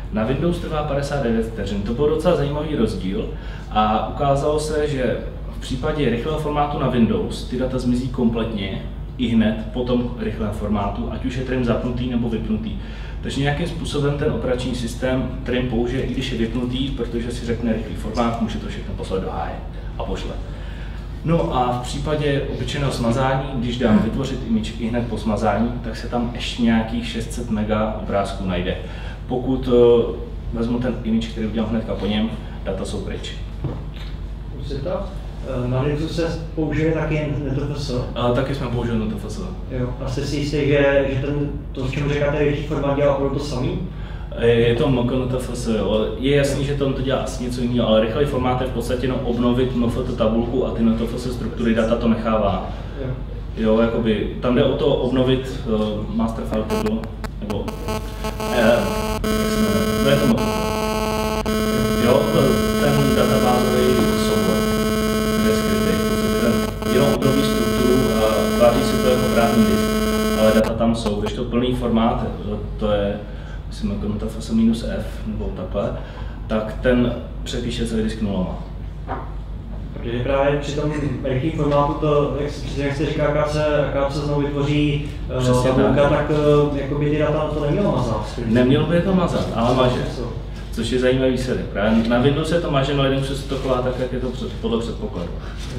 Na Windows trvá 59 vteřin. To byl docela zajímavý rozdíl a ukázalo se, že v případě rychlého formátu na Windows ty data zmizí kompletně i hned po tom rychlém formátu, ať už je trim zapnutý nebo vypnutý. Takže nějakým způsobem ten operační systém trim použije, i když je vypnutý, protože si řekne rychlý formát, může to všechno poslat do háje a pošle. No a v případě obyčejného smazání, když dám vytvořit image i hned po smazání, tak se tam ještě nějakých 600 mega obrázků najde. Pokud vezmu ten image, který udělám hnedka po něm, data jsou pryč. Na Linuxu se použije taky NTFS? Taky jsme použili NTFS. Jo. A jste si jistý, že to, s čemu říkáte, rychlý formát dělá opravdu to samý? Je to NTFS, jo. Je jasný, že to dělá asi něco jiného, ale rychlý formát je v podstatě jenom obnovit MFT tabulku a ty NTFS struktury data to nechává. Jo, jakoby, tam jde o to obnovit master file table, nebo to je to MFT. Jo, ten databázový soubor, kde je skrytý, ten jenom obnoví strukturu a tváří si to jako právní disk, ale data tam jsou, když to plný formát, to je myslím jako NTFS -F nebo takhle, tak ten přepíše celý disk nulama. Protože právě při tom rychlém formátu, to, jak se říká, akorát se znovu vytvoří tabulka, tak jakoby ty data to nemělo mazat. Nemělo by to mazat, ale maže. Což je zajímavý výsledek. Právě na Windowsu je to maže, na Linuxu se to chová tak, jak je to podle předpokladu.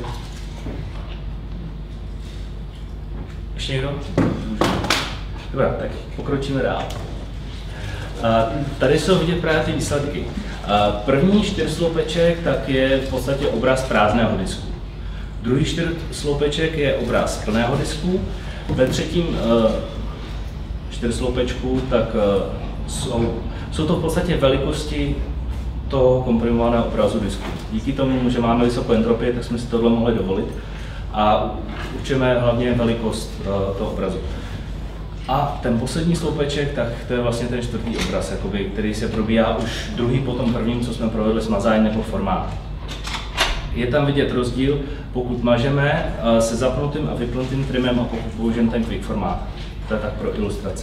Ještě někdo? Dobrá, tak pokročíme dál. Tady jsou vidět právě ty výsledky. První 4sloupeček tak je v podstatě obraz prázdného disku. Druhý 4sloupeček je obraz plného disku. Ve třetím 4sloupečku tak jsou to v podstatě velikosti toho komprimovaného obrazu disku. Díky tomu, že máme vysokou entropii, tak jsme si tohle mohli dovolit a určujeme hlavně velikost toho obrazu. A ten poslední sloupeček, tak to je vlastně ten čtvrtý obraz, jakoby, který se probíhá už druhý po tom prvním, co jsme provedli smazání nebo formát. Je tam vidět rozdíl, pokud mažeme se zapnutým a vypnutým trimem a pokud použijeme ten quick formát. To je tak pro ilustraci.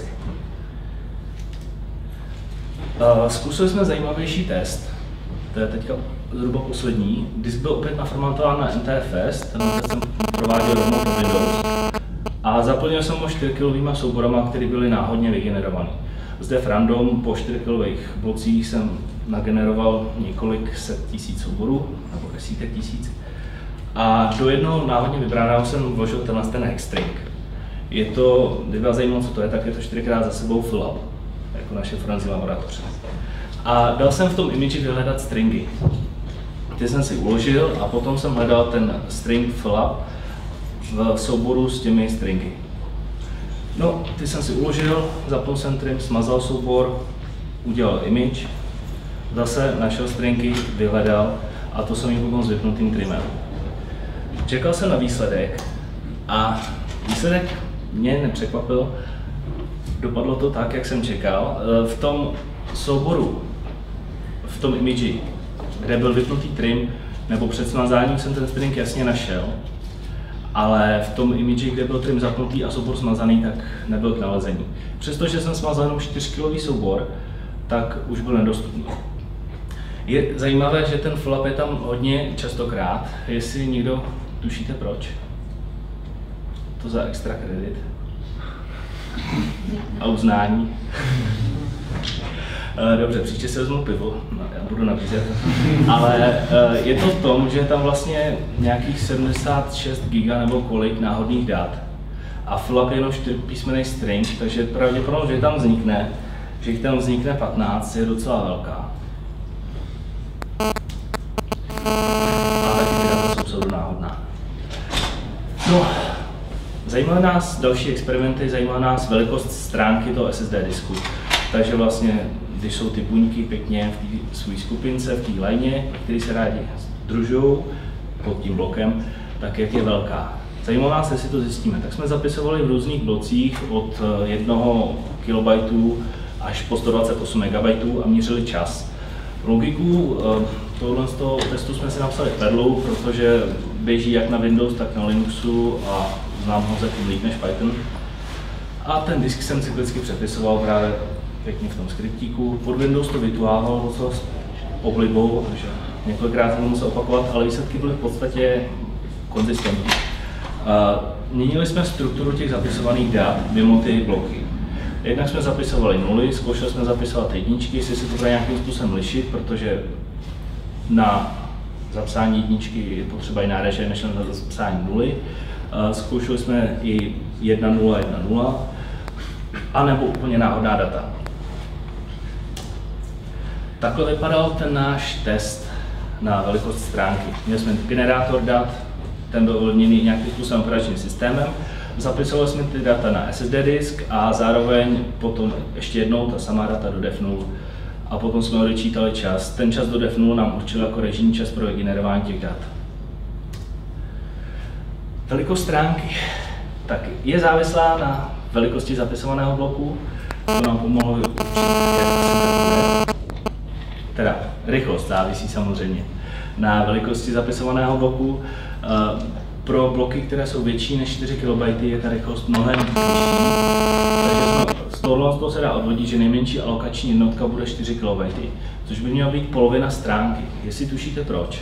Zkusili jsme zajímavější test, to je teďka zhruba poslední. Disk byl opět naformátován na NTFS, ten test jsem prováděl rovnou pro Windows. A zaplnil jsem ho 4kilovými souborama, které byly náhodně vygenerované. Zde v random po 4kilových blocích jsem nageneroval několik set tisíc souborů, nebo desítek tisíc. A do jednoho náhodně vybraného jsem vložil ten hexstring. Je to, kdyby vás zajímalo, co to je, tak je to 4x za sebou fill-up, jako naše forenzní laboratoře. A dal jsem v tom image vyhledat stringy. Ty jsem si uložil a potom jsem hledal ten string fill-up v souboru s těmi stringy. No, ty jsem si uložil, zapnul jsem trim, smazal soubor, udělal image, zase našel stringy, vyhledal a to jsem jim potom s vypnutým trimem. Čekal jsem na výsledek a výsledek mě nepřekvapil, dopadlo to tak, jak jsem čekal. V tom souboru, v tom image, kde byl vypnutý trim, nebo před smazáním jsem ten string jasně našel, ale v tom image, kde byl trim zapnutý a soubor smazaný, tak nebyl k nalezení. Přestože jsem smazal jenom 4kilový soubor, tak už byl nedostupný. Je zajímavé, že ten fill-up je tam hodně častokrát. Jestli někdo tušíte proč? To za extra kredit a uznání. Dobře, příště si vezmu pivo, já budu nabízet. Ale je to v tom, že je tam vlastně nějakých 76 giga nebo kolik náhodných dat. A fill-up je jenom 4písmený string, takže pravděpodobnost, že jich tam vznikne 15, je docela velká. A taky ty data jsou pseudonáhodná. No, zajímavé nás další experimenty, zajímá nás velikost stránky toho SSD disku. Takže vlastně, když jsou ty buňky pěkně v té své skupince, v té lajně, které se rádi združují pod tím blokem, tak jak je velká. Zajímalo nás, jestli to zjistíme. Tak jsme zapisovali v různých blocích od 1 KB až po 128 MB a měřili čas. Logiku tohle z toho testu jsme si napsali v Perlu, protože běží jak na Windows, tak na Linuxu a znám ho zatím líp než Python. A ten disk jsem cyklicky přepisoval právě pěkně v tom skriptíku. Pod Windows to vytuávalo docela s oblibou, takže několikrát jsem to musel opakovat, ale výsledky byly v podstatě konzistentní. Měnili jsme strukturu těch zapisovaných dat mimo ty bloky. Jednak jsme zapisovali nuly, zkoušeli jsme zapisovat jedničky, jestli se to bude nějakým způsobem lišit, protože na zapsání jedničky je potřeba jiná režie než na zapsání nuly. Zkoušeli jsme i 1.0, 1.0, anebo úplně náhodná data. Takhle vypadal ten náš test na velikost stránky. Měli jsme generátor dat, ten byl ovlivněný nějakým způsobem operačním systémem. Zapisovali jsme ty data na SSD disk a zároveň potom ještě jednou ta samá data do dev0 a potom jsme odečítali čas. Ten čas do dev0 nám určil jako režijní čas pro vygenerování těch dat. Velikost stránky tak je závislá na velikosti zapisovaného bloku. To nám pomohlo určit, teda rychlost závisí samozřejmě na velikosti zapisovaného bloku. Pro bloky, které jsou větší než 4 KB, je ta rychlost mnohem vyšší. Takže z toho se dá odvodit, že nejmenší alokační jednotka bude 4 KB, což by měla být polovina stránky. Jestli tušíte proč?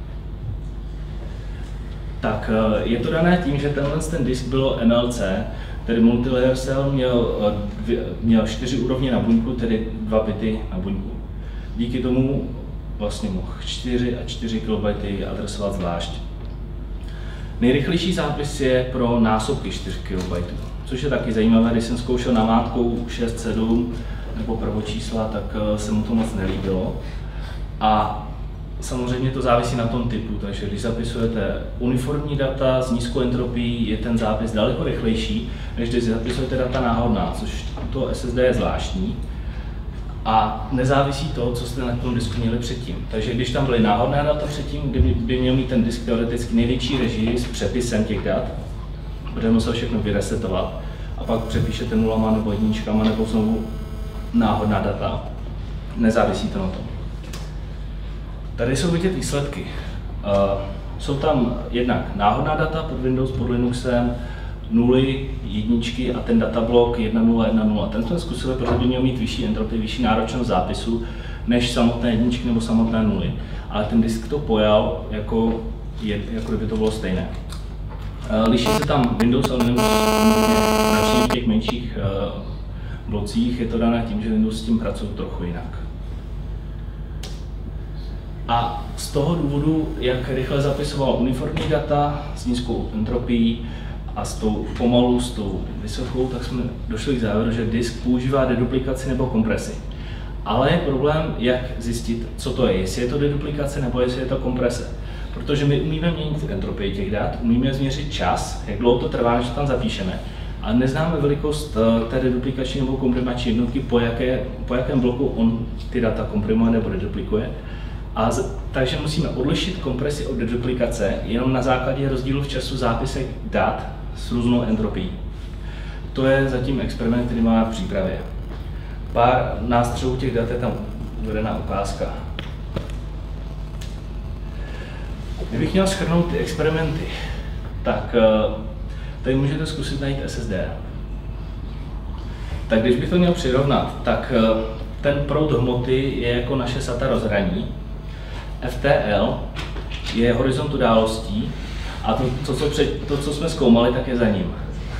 Tak je to dané tím, že ten disk byl MLC, tedy multilayer cell měl 4 úrovně na buňku, tedy 2 bity na buňku. Díky tomu vlastně mohl 4 a 4 KB adresovat zvlášť. Nejrychlejší zápis je pro násobky 4 KB, což je taky zajímavé. Když jsem zkoušel namátkou 6, 7 nebo prvočísla, tak se mu to moc nelíbilo. A samozřejmě to závisí na tom typu, takže když zapisujete uniformní data s nízkou entropií, je ten zápis daleko rychlejší, než když zapisujete data náhodná, což to SSD je zvláštní. A nezávisí to, co jste na tom disku měli předtím. Takže když tam byly náhodné data předtím, by měl mít ten disk teoreticky největší režii s přepisem těch dat, protože musel všechno vyresetovat a pak přepíšete nulama nebo jedničkama nebo znovu náhodná data. Nezávisí to na tom. Tady jsou vidět výsledky. Jsou tam jednak náhodná data pod Windows, pod Linuxem, nuly, jedničky a ten datablok 1.0, 1.0. Ten jsme zkusili, protože by měl mít vyšší entropii, vyšší náročnost zápisu než samotné jedničky nebo samotné nuly. Ale ten disk to pojal jako kdyby to bylo stejné. Liší se tam Windows a Linux značně v těch menších blocích. Je to dané tím, že Windows s tím pracují trochu jinak. A z toho důvodu, jak rychle zapisoval uniformní data s nízkou entropií a s tou pomalu, s tou vysokou, tak jsme došli k závěru, že disk používá deduplikaci nebo kompresi. Ale je problém, jak zjistit, co to je, jestli je to deduplikace nebo jestli je to komprese. Protože my umíme měnit entropii těch dat, umíme změřit čas, jak dlouho to trvá, než to tam zapíšeme, a neznáme velikost té deduplikační nebo komprimační jednotky, po jakém bloku on ty data komprimuje nebo deduplikuje. Takže musíme odlišit kompresi od deduplikace jenom na základě rozdílu v času zápisek dat s různou entropií. To je zatím experiment, který máme v přípravě. Pár nástřelů těch dat je tam uvedená ukázka. Kdybych měl shrnout ty experimenty, tak tady můžete zkusit najít SSD. Tak když bych to měl přirovnat, tak ten proud hmoty je jako naše SATA rozhraní. FTL je horizont událostí a to, co jsme zkoumali, tak je za ním.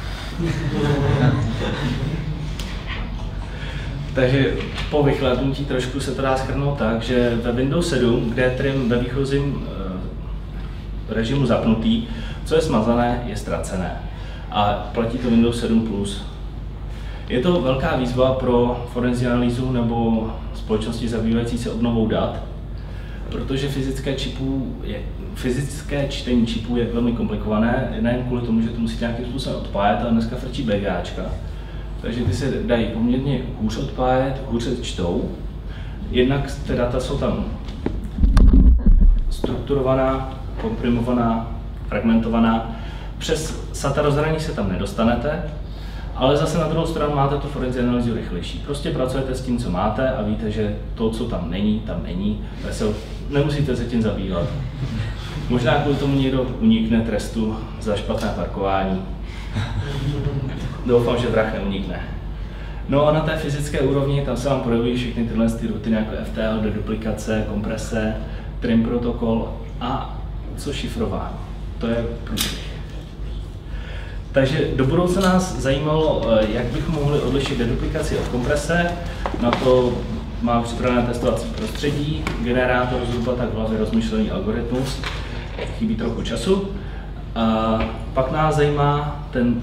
Takže po vychladnutí trošku se to dá shrnout tak, že ve Windows 7, kde je trim ve výchozím režimu zapnutý, co je smazané, je ztracené. A platí to Windows 7+. Je to velká výzva pro forenzní analýzu nebo společnosti zabývající se obnovou dat, protože fyzické čtení čipů je velmi komplikované, nejen kvůli tomu, že to musíte nějakým způsobem odpájet, ale dneska frčí BGAčka. Takže ty se dají poměrně hůř odpájet, hůře čtou. Jednak ty data jsou tam strukturovaná, komprimovaná, fragmentovaná. Přes SATA rozhraní se tam nedostanete, ale zase na druhou stranu máte tu forenzní analýzu rychlejší. Prostě pracujete s tím, co máte a víte, že to, co tam není, nemusíte se tím zabývat. Možná kvůli tomu někdo unikne trestu za špatné parkování. Doufám, že vrah neunikne. No a na té fyzické úrovni tam se vám projevují všechny tyhle rutiny jako FTL, deduplikace, komprese, trim protokol a co šifrování. To je průběh. Takže do budoucna nás zajímalo, jak bychom mohli odlišit deduplikaci od komprese. Na to mám připravené testovací prostředí, generátor zhruba tak v hlavě rozmyšlený algoritmus, chybí trochu času. A pak nás zajímá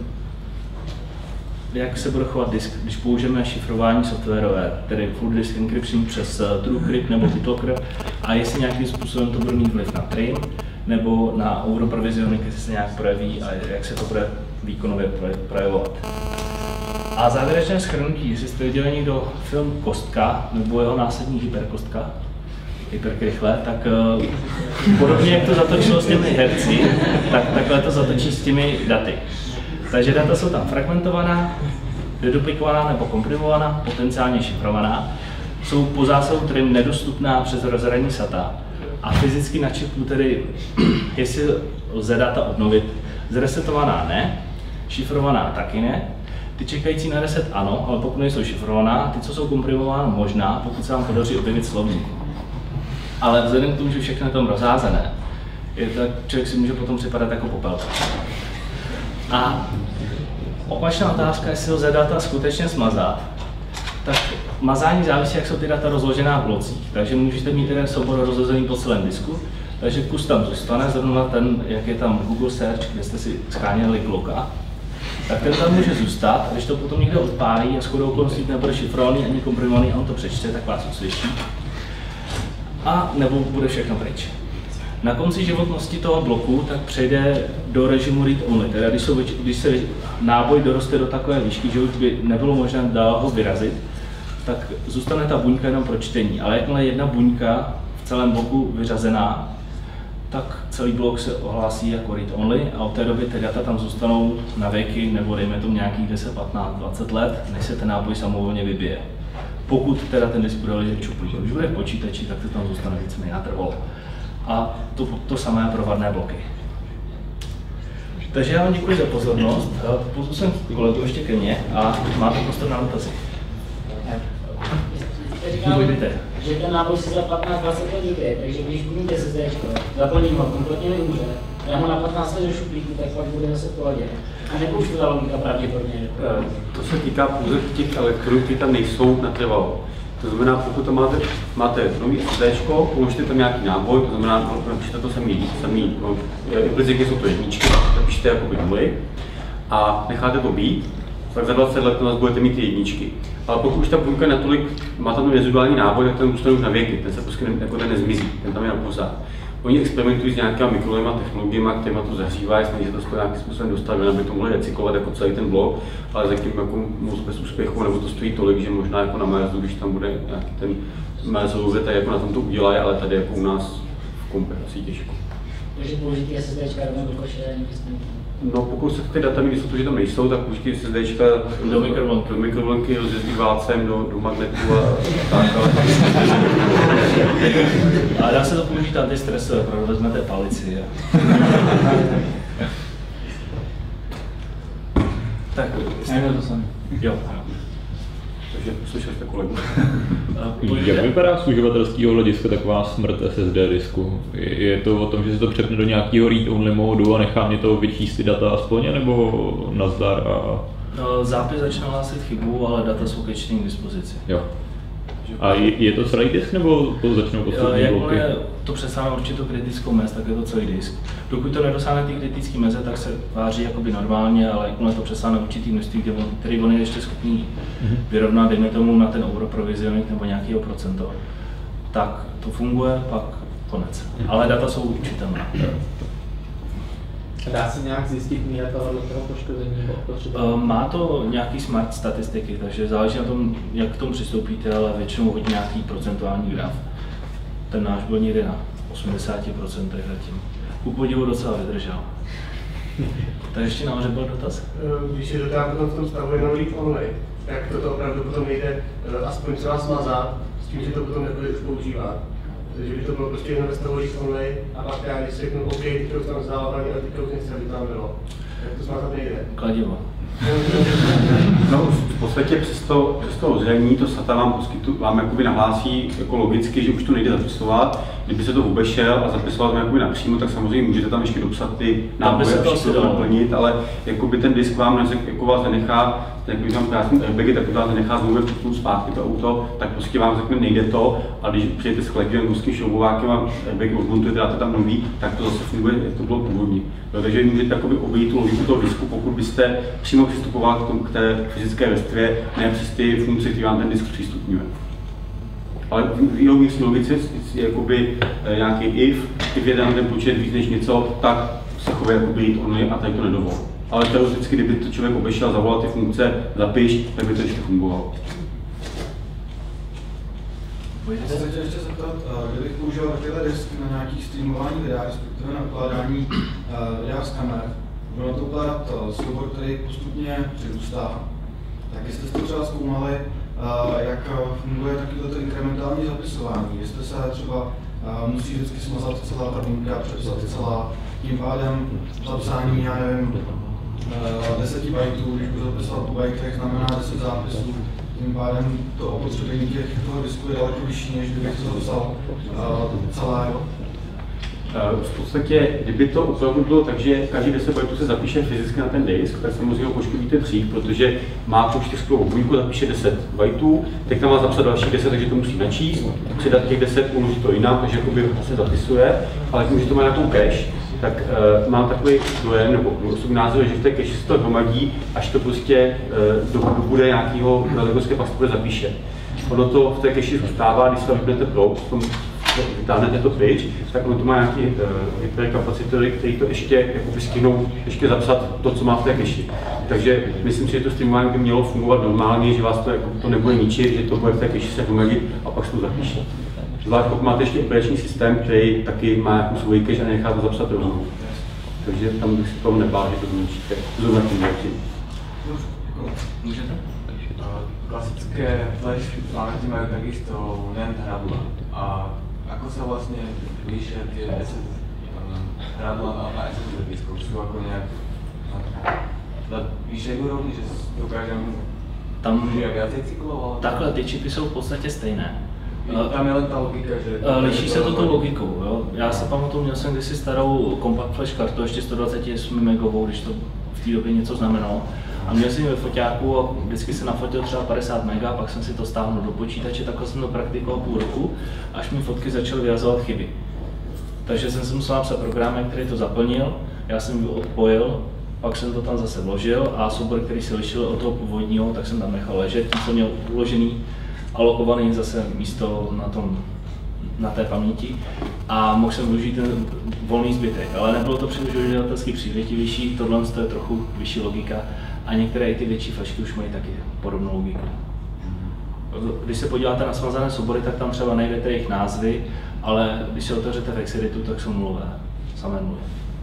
jak se bude chovat disk, když použijeme šifrování softwarové, tedy full disk encryption přes TrueCrypt nebo BitLocker, a jestli nějakým způsobem to bude mít vliv na trim nebo na overprovisioning, jestli se nějak projeví a jak se to bude výkonově projevovat. A závěrečné shrnutí, jestli jste viděli někdo film Kostka nebo jeho následní Hyperkostka, Hyperkrychle, tak podobně jak to zatočilo s těmi herci, tak takhle to zatočí s těmi daty. Takže data jsou tam fragmentovaná, deduplikovaná nebo komprimovaná, potenciálně šifrovaná, jsou po zásahu trim nedostupná přes rozhraní SATA a fyzicky na čipu tedy, jestli lze data obnovit, zresetovaná ne, šifrovaná taky ne, ty čekající na reset ano, ale pokud nejsou šifrovaná, ty, co jsou komprimována možná, pokud se vám podaří objevit slovník. Ale vzhledem k tomu, že všechno je tam rozházené, tak člověk si může potom připadat jako popelka. A opačná otázka, jestli lze data skutečně smazat, tak mazání závisí, jak jsou ty data rozložená v blocích. Takže můžete mít jeden soubor rozložený po celém disku, takže kus tam zůstane, zrovna ten, jak je tam Google Search, kde jste si scháněli bloka, tak ten tam může zůstat, a když to potom někdo odpálí a shodou okolností nebude šifrovaný ani komprimovaný a on to přečte, tak vás uslyší. A nebo bude všechno pryč. Na konci životnosti toho bloku tak přejde do režimu read only, teda když se náboj doroste do takové výšky, že už by nebylo možné dál ho vyrazit, tak zůstane ta buňka jenom pro čtení, ale jakmile je jedna buňka v celém bloku vyřazená, tak celý blok se ohlásí jako read only a od té doby ty data tam zůstanou na věky, nebo dejme tomu nějakých 10, 15, 20 let, než se ten náboj samovolně vybije. Pokud teda ten disk bude ležet čuplý, když bude v počítači, tak to tam zůstane víceméně natrvalo. A to samé pro vadné bloky. Takže já vám děkuji za pozornost. Pozvu jsem kolegu ještě ke mně a máte prostor na dotazy. Že ten náboj si za 15-20 let vybije, takže když budu mít SSDčko, zaplním ho, kompletně neumře, já ho na 15 let do šuplíku, tak pak bude zase v pohodě. A nepouštěla ta logika pravděpodobně. To se týká pouze těch elektronů, které tam nejsou natrvalo. To znamená, pokud tam máte nový SSDčko, položíte tam nějaký náboj, to znamená, napíšete to samý impliciky jsou to jedničky, napíšete jakoby nuly a necháte to být, tak za 20 let nás budete mít ty jedničky. Ale pokud už ta buňka natolik má tam reziduální náboj, tak ten zůstane už na věky, ten se prostě jako ten nezmizí, ten tam je na pořád. Oni experimentují s nějakými mikrovými technologiemi, které to zahřívají, snaží se to nějakým způsobem dostat, aby to mohli recyklovat jako celý ten blok, ale zatím jako moc bez úspěchu, nebo to stojí tolik, že možná jako na Merzu, když tam bude nějaký ten Merzově, tak jako na tom to udělají, ale tady jako u nás v kompetenci těžko. Takže použití SSDčka rovnou do koše není smutný. No pokud se ty data míří, že tam nejsou, tak použití SSDčka do mikrovlnky, rozjezdí válcem, do magnetu a tak. Ale dá se to použít antistresové, protože vezmete palici. Tak, nejde to sami. Jo. Takže slyšeli jste kolegu. Jak vypadá z uživatelského hlediska taková smrt SSD disku? Je to o tom, že se to přepne do nějakého read-only modu a nechá mě to vyčíst ty data aspoň, nebo nazdar a... No, zápis začne hlásit chybu, ale data jsou ke čtení k dispozici. Jo. A je to celý disk, nebo to začnou postupní bloky? Jakmile to přesáhne určitou kritickou mez, tak je to celý disk. Dokud to nedosáhne ty kritické meze, tak se tváří jakoby normálně, ale jakmile to přesáhne určitý množství, který on je ještě schopný vyrovnat, dejme tomu na ten overprovisioning nebo nějakého procento, tak to funguje, pak konec. Ale data jsou učitelná. Dá se nějak zjistit míra toho poškození nebo potřeby? Má to nějaký smart statistiky, takže záleží na tom, jak k tomu přistoupíte, ale většinou hodí nějaký procentuální graf. Ten náš byl někde na 80% zatím. Ku podivu docela vydržel. Tak ještě nahoře byl dotaz? Když je dotá potom v tom stavu jenom read only, tak toto opravdu potom nejde aspoň celá smazat, s tím, že to potom nebude už používat. Takže by to bylo prostě jenom ve stavu read only a pak já, když řeknu OK, teď už tam vzal hlavně, ale teď už nechci, aby tam bylo. Tak to smazat nejde. Kladivo. No, v podstatě přes to rozhraní to SATA vám jakoby nahlásí jako logicky, že už to nejde zapisovat. Kdyby se to obešel a zapisoval to jakoby napřímo, tak samozřejmě můžete tam ještě dopsat ty náboje a všechno to naplnit, ale jakoby ten disk vám jako vás nenechá, jak když vám krásný airbagy, tak vás nenechá znovu vstupnout zpátky to auto, tak prostě vám řekne nejde to, a když přijete s kolegiem ruským šroubovákem a airbagy odmontujete, dáte tam nový, tak to zase funguje, jak to bylo původně. Takže můžete obejít tu logiku toho disku, pokud byste přímo přistupoval k té fyzické vrstvě, ne přes ty funkce, které vám ten disk přístupňuje. Ale v jeho vnitřní logice je jakoby nějaký if je tam ten počet víc než něco, tak se chová jako read only a tady to nedovolí. Ale teoreticky, kdyby to člověk obešel, zavolal ty funkce, zapiš, tak by to ještě fungovalo. Já se chtěl ještě zeptat, kdybych použil takové disky na nějaký streamování videa, respektive na ukládání videa z kamer, bylo to ukládat soubor, který postupně přirůstá, tak jestli jste třeba zkoumali, jak funguje takovéto inkrementální zapisování, jestli se třeba musí vždycky smazat celá ta linka, přepsat celá, tím pádem zapsání, já nevím, 10 bajtů, když budu zapisovat po bajtech, znamená 10 zápisů, tím pádem to opotřebení toho disku je daleko vyšší, než kdybych to zapsal celé. V podstatě, kdyby to opravdu bylo tak, že každý 10 bajtů se zapíše fyzicky na ten disk, tak samozřejmě ho poškodíte dřív, protože má tu 4sklovou buňku, zapíše 10 bajtů, teď tam má zapsat dalších 10, takže to musí načíst, přidat těch 10, uložit to jinak, takže jakoby se zapisuje, ale tím, že to má nějakou cache, tak mám takový dojem, nebo osobní názor, že v té cache se to hromadí, až to prostě dobude nějakého velikostě, pak se to zapíše. Ono to v té cache zůstává, když se tam vypnete proud, vytáhnete to pryč, tak ono to má nějaké kapacitory, které to ještě stihnou ještě zapsat to, co má v té cache. Takže myslím si, že to streamování by mělo fungovat normálně, že vás to nebude ničit, že to bude v té cache se hromadit a pak se to zapíše. Zvlášť pokud máte ještě operační systém, který taky má nějakou svůj cache a nechá to zapsat rovnou. Takže tam bych si toho nebál, že to zničíte. Zrovna tím věcí. Můžete? Klasické flash pamäti majú takisto NAND hradla. A ako sa vlastne líšia tie hradla na SSD diskoch? Sú ako nejak na vyššej úrovni, že dokážem užívať viacej cyklov? Takhle, ty čipy jsou v podstatě stejné. Tam je len ta logika, že... Liší se to tou logikou, jo? Já se pamatuju, měl jsem kdysi starou compact flash kartu, ještě 128 megovou, když to v té době něco znamenalo. A měl jsem ji ve foťáku a vždycky se nafotil třeba 50 mega, pak jsem si to stáhnul do počítače, takhle jsem to praktikoval půl roku, až mi fotky začaly vyhazovat chyby. Takže jsem si musel napsat program, který to zaplnil, já jsem ji odpojil, pak jsem to tam zase vložil a soubor, který se lišil od toho původního, tak jsem tam nechal ležet, tím jsem měl uložený, alokovaný zase místo na té paměti a mohl jsem využít ten volný zbytek, ale nebylo to příliš uživatelsky přívětivější, tohle je trochu vyšší logika a některé i ty větší flašky už mají taky podobnou logiku. Když se podíváte na smazané soubory, tak tam třeba najdete jejich názvy, ale když se otevřete v Exeditu, tak jsou nulové, samé nuly.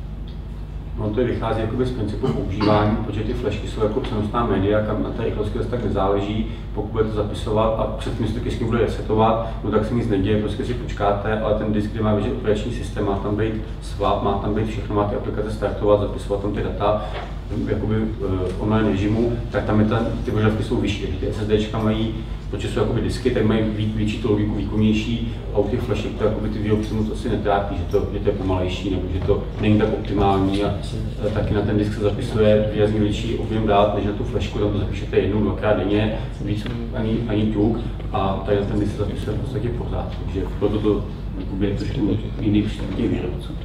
No to vychází z principu používání, protože ty flashky jsou jako přenosná média, kam na té rychlosti tak nezáleží. Pokud budete zapisovat a předtím si to kisky bude resetovat, no tak se nic neděje, prostě si počkáte, ale ten disk, kde má běžet operační systém, má tam být swap, má tam být všechno, má ty aplikace startovat, zapisovat tam ty data jakoby v online režimu, tak tam ty požadavky jsou vyšší. Ty SSDčka mají, protože jsou jakoby disky, tak mají větší tu logiku, výkonnější a u těch flashek to jakoby ty výrobci moc asi netrápí, že to je pomalejší nebo že to není tak optimální a taky na ten disk se zapisuje výrazně větší objem dat, než na tu flashku, tam to zapíšete jednou, dvakrát denně, víc ani tuk a tady na ten disk se zapisuje v podstatě pořád, takže proto to je trošku jiný přístup těch výrobců.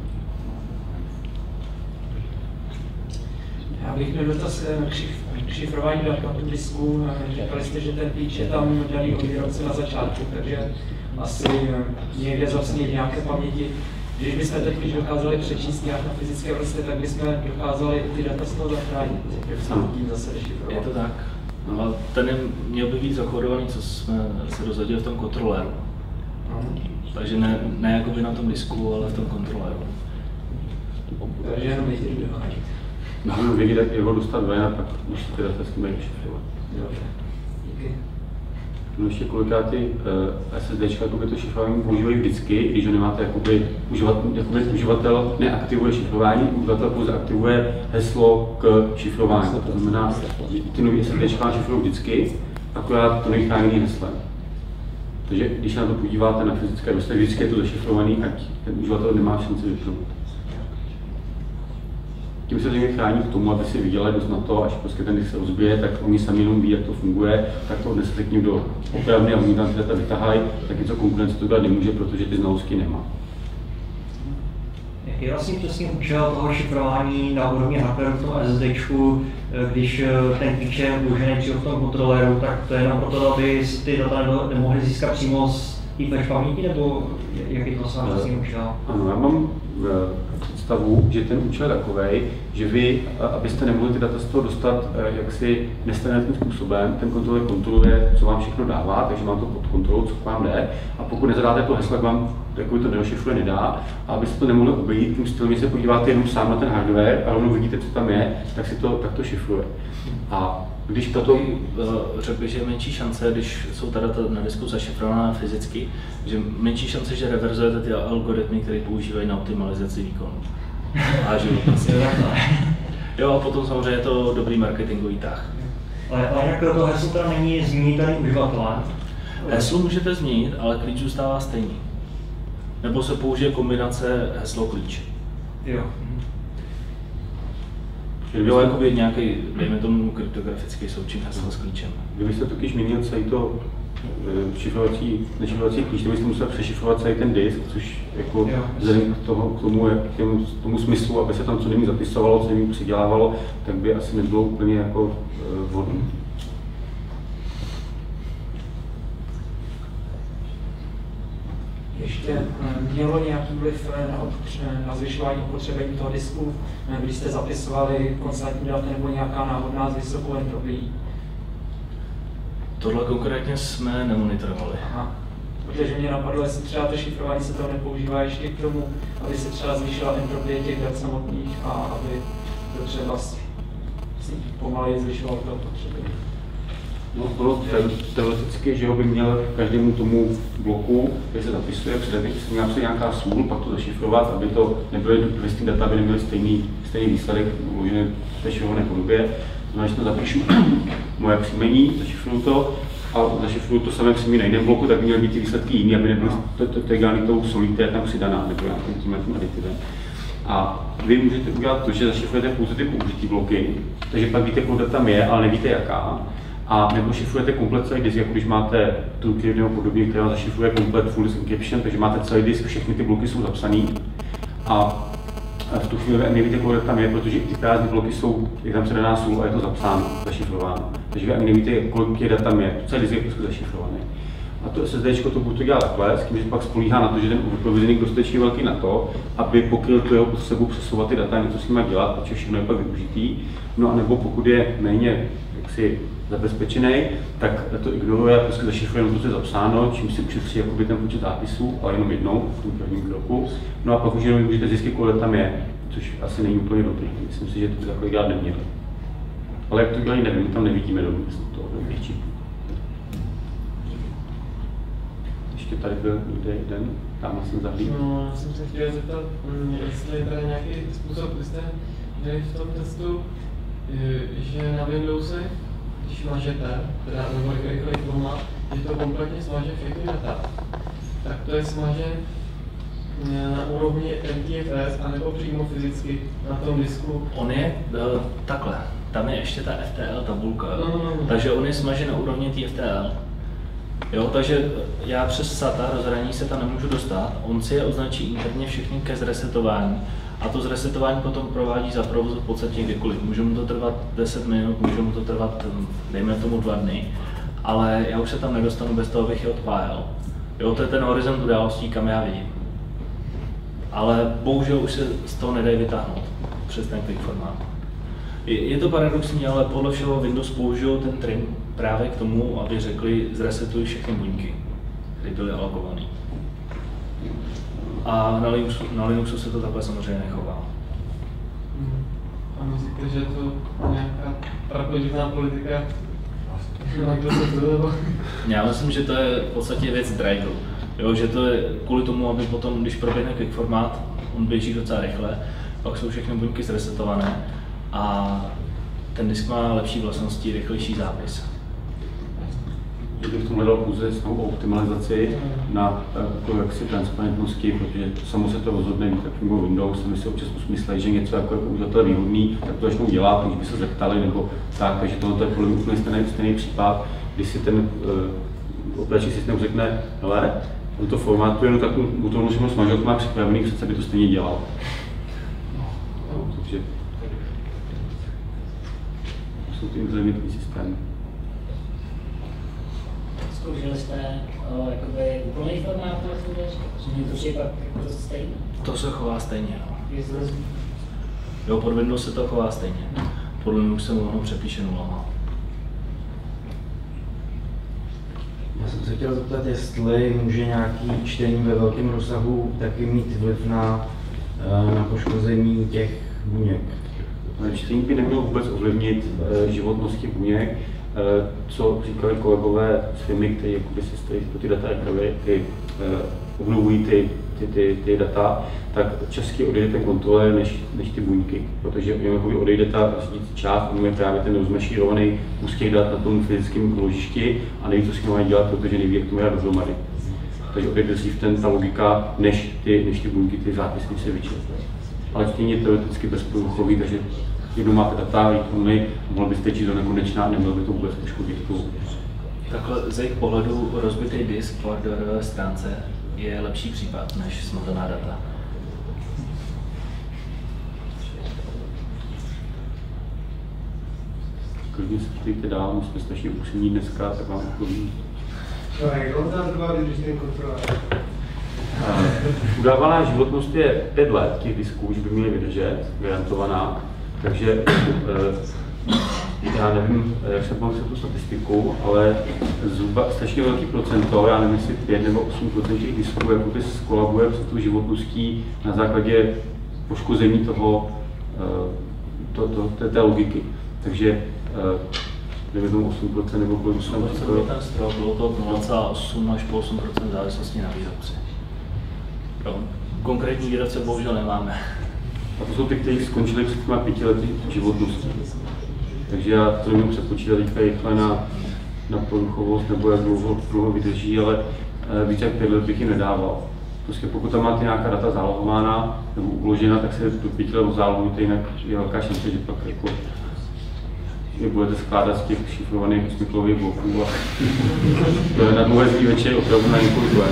Já bych měl dotaz k šifrování dat na tom disku. Říkali jste, že ten klíč je tam daný od výrobce na začátku, takže asi někde zasnět nějaké paměti. Když bychom ten klíč dokázali přečíst nějak na fyzické vrstvě, tak bychom dokázali ty data z toho zachránit, jak se tím zase dešifrovat. Je to tak. Ale ten měl by být zakódovaný, co jsme se dozvěděli v tom kontroléru. Takže ne jakoby na tom disku, ale v tom kontroléru. Takže jenom nejde dohánět. Můžeme vědět, jak ho dostat ven a pak už si ty data s tím mají šifrovat. Dobře. Díky. No ještě kolikrát ty SSDčka to šifrování používají vždycky, když ho nemáte, jakoby uživatel neaktivuje šifrování, uživatel pouze aktivuje heslo k šifrování. To znamená, že ty nový SSDčka šifrují vždycky, akorát to není chráněný heslem. Takže když se na to podíváte na fyzické dostavy, vždycky je to zašifrovaný, ať ten uživatel nemá šanci vypnout. Tím se tím chrání k tomu, aby si vydělali dost na to, až prostě ten disk se rozbije, tak oni sami jenom ví, jak to funguje, tak to odnesete k ním do opravny a oni tam ty data vytahají, tak něco konkurence to dělat nemůže, protože ty znalosti nemá. Jak je vlastně přesně účel toho šifrování na úrovni hardwareu v tom SSDčku, když ten klíč je vložený přímo v tom kontroleru, tak to je jenom proto, aby ty data nemohli získat přímo z flash paměti, nebo jak je to vlastně účel? Ano, já mám představu, že ten účel je takovej, že vy, abyste nemohli ty data z toho dostat jaksi nestandardním způsobem, ten kontroler kontroluje, co vám všechno dává, takže mám to pod kontrolou, co k vám jde, a pokud nezadáte to heslo, jak vám takový to nedošifruje nedá, a abyste to nemohli obejít, tím stylem, když se podíváte jenom sám na ten hardware a rovnou vidíte, co tam je, tak to šifruje. A když tato... Řekl bych, že je menší šance, když jsou ta data na disku zašifrovaná fyzicky, že menší šance, že reverzujete ty algoritmy, které používají na optimalizaci výkonu. A životnosti. Jo, a potom samozřejmě je to dobrý marketingový tah. Ale jak to heslo teda není změnitelný uživatelem? Heslo můžete změnit, ale klíč zůstává stejný. Nebo se použije kombinace heslo-klíč. Jo. Jo, jakoby nějaký, dejme tomu, kryptografický součin hesla s klíčem. Kdybyste totiž měnil celý to nešifrovací klíč, tak byste musel přešifrovat celý ten disk, což jako vzhledem k tomu smyslu, aby se tam co nejméně zapisovalo, co nejméně přidělávalo, tak by asi nebylo úplně jako vhodné. Ještě mělo nějaký vliv na zvyšování opotřebení toho disku, když jste zapisovali konstantní data nebo nějaká náhodná s vysokou entropií? Tohle konkrétně jsme nemonitorovali. Aha. Protože mě napadlo, jestli třeba to šifrování se toho nepoužívá ještě k tomu, aby se třeba zvýšila entropie těch dat samotných a aby to třeba pomaleji zvyšovalo to opotřebení. No, teoreticky, že by měl každému tomu bloku, kde se zapisuje, přidat nějaká sůl, pak to zašifrovat, aby to nebyly duplicitní data, aby neměly stejný výsledek uložený v té šifrované podobě. To znamená, že to zapíšu moje příjmení, zašifruju to a zašifruju to samé příjmení na jiném bloku, tak by měly být ty výsledky jiný, aby nebyly tegální tou solí, která je tam přidaná, nebo tím aditivem. A vy můžete udělat to, že zašifrujete pouze ty použitý bloky, takže pak víte, kolik tam je, ale nevíte jaká. A nebo šifrujete komplet celý disk, jako když máte TrueCrypt nebo podobně, která zašifruje komplet full disk encryption, takže máte celý disk, všechny ty bloky jsou zapsané. A v tu chvíli nevíte, kolik tam je, protože ty prázdné bloky jsou, je tam předaná sůl a je to zapsáno, zašifrováno. Takže vy ani nevíte, kolik je tam je, celý disk je prostě zašifrovaný. A to SSDčko to buď to dělá takhle, s tím, že pak spolíhá na to, že ten provizeník dostatečně velký na to, aby pokryl tu jeho potřebu přesouvat ty data, něco s nimi dělat, protože všechno je pak využitý. No a nebo pokud je méně jaksi zabezpečený, tak to ignoruje a prostě zašifruje jenom to, co je zapsáno, čím si ušetří jakoby ten počet zápisů, ale jenom jednou v tom prvním kroku. No a pak už jenom můžete zjistit, kolik tam je, což asi není úplně dobrý. Myslím si, že to takhle dělat neměli. Ale jak to dělají, nevím, tam nevidíme do těch čipů. Ještě tady byl někde jeden, tam jsem zahlídl. No, já jsem se chtěl zeptat, jestli je tady nějaký způsob, vy jste měli v tom testu, že na Windowsy, když mažete, teda nebo rychlej format, že to kompletně smaže všechny data, tak to je smaže na úrovni NTFS, anebo přímo fyzicky na tom disku? On je takhle, tam je ještě ta FTL tabulka, takže on je smažen na úrovni té FTL. Jo, takže já přes SATA rozhraní se tam nemůžu dostat, on si je označí interně všechny ke zresetování. A to zresetování potom provádí za provozu v podstatě kdykoliv. Může mu to trvat 10 minut, může mu to trvat, dejme tomu 2 dny, ale já už se tam nedostanu bez toho, abych je odpájel. Jo, to je ten horizont událostí, kam já vidím. Ale bohužel už se z toho nedají vytáhnout přes ten quick formát. Je to paradoxní, ale podle všeho Windows použil ten trim právě k tomu, aby řekli, zresetuj všechny buňky, které byly alokované. A na Linuxu se to takhle samozřejmě nechová. A myslíte, že to nějaká prapočetná politika Já myslím, že to je v podstatě věc driveu. Jo, že to je kvůli tomu, aby potom, když proběhne quick formát, on běží docela rychle, pak jsou všechny buňky zresetované a ten disk má lepší vlastnosti, rychlejší zápis. Kdybych tomu hledal pouze s novou optimalizaci na jako jaksi transparentnosti, protože samo se to rozhodne, tak fungují Windows, a my si občas myslí, že něco jako uživatel výhodný, tak to začnou dělat, když by se zeptali, nebo tak, takže tohle je podle mě úplně stejný případ, když si ten operační systém řekne, hele, on to formatuje, no tak mu to můžeme smažit, má připravený, přece by to stejně dělal. No, takže jsou ty inteligentní systémy. Zkoušeli jste jakoby úplný formát SSD? To je pak jako stejné? To se chová stejně, no. Jo, pod Windows se to chová stejně. Pod Linux se ono přepíše nulama. Já jsem se chtěl zeptat, jestli může nějaký čtení ve velkém rozsahu taky mít vliv na poškození těch buněk. Čtení by nemělo vůbec ovlivnit životnosti buněk, co říkali kolegové z firmy, kteří si stojí ty data, obnovují ty data, tak častěji odejde ten kontroler než ty buňky, protože odejde ta řídící část, on je právě ten rozmašírovaný kus těch dat na tom fyzickém ložišti a neví, co s tím mají dělat, protože neví, jak to má dohromady. Takže odejde dřív ta logika, než ty buňky, ty zápisy se vyčetly. Ale čtení je teoreticky bezprůvochový, takže jednou máte data, read-only, mohl byste číst do nekonečná a neměl by to vůbec poškodit. Takhle z jejich pohledu rozbitý disk po hardwareové stránce je lepší případ než smazaná data. Klidně se ptejte dál, my jsme strašně upřímní dneska, tak vám odpovím. No, jak dlouho to trvá, když ten kontroler? Udávaná životnost je 5 let těch disků, už by měly vydržet, garantovaná. Takže já nevím, jak se pamatuju tu statistiku, ale zhruba strašně velký procento, já nevím, jestli 5 nebo 8% těch disků jakoby skolabuje před tu životností na základě poškození té logiky. Takže nevím, 8% nebo kolik jsem to ten strop, bylo to 0,8 až 8% závislosti na výrobci. Konkrétní výrobce bohužel nemáme. A to jsou ty, kteří skončili před těma 5 lety životnosti. Takže já to nemůžu přepočítat rychle na poruchovost nebo jak dlouho vydrží, ale víc jak 5 let bych jim nedával. Prostě pokud tam máte nějaká data zálohována nebo uložena, tak se do 5 let zálohujte, jinak je velká šance, že pak jako je budete skládat z těch šifrovaných 8-kilových bloků a to je na dlouhý večer opravdu na několik let.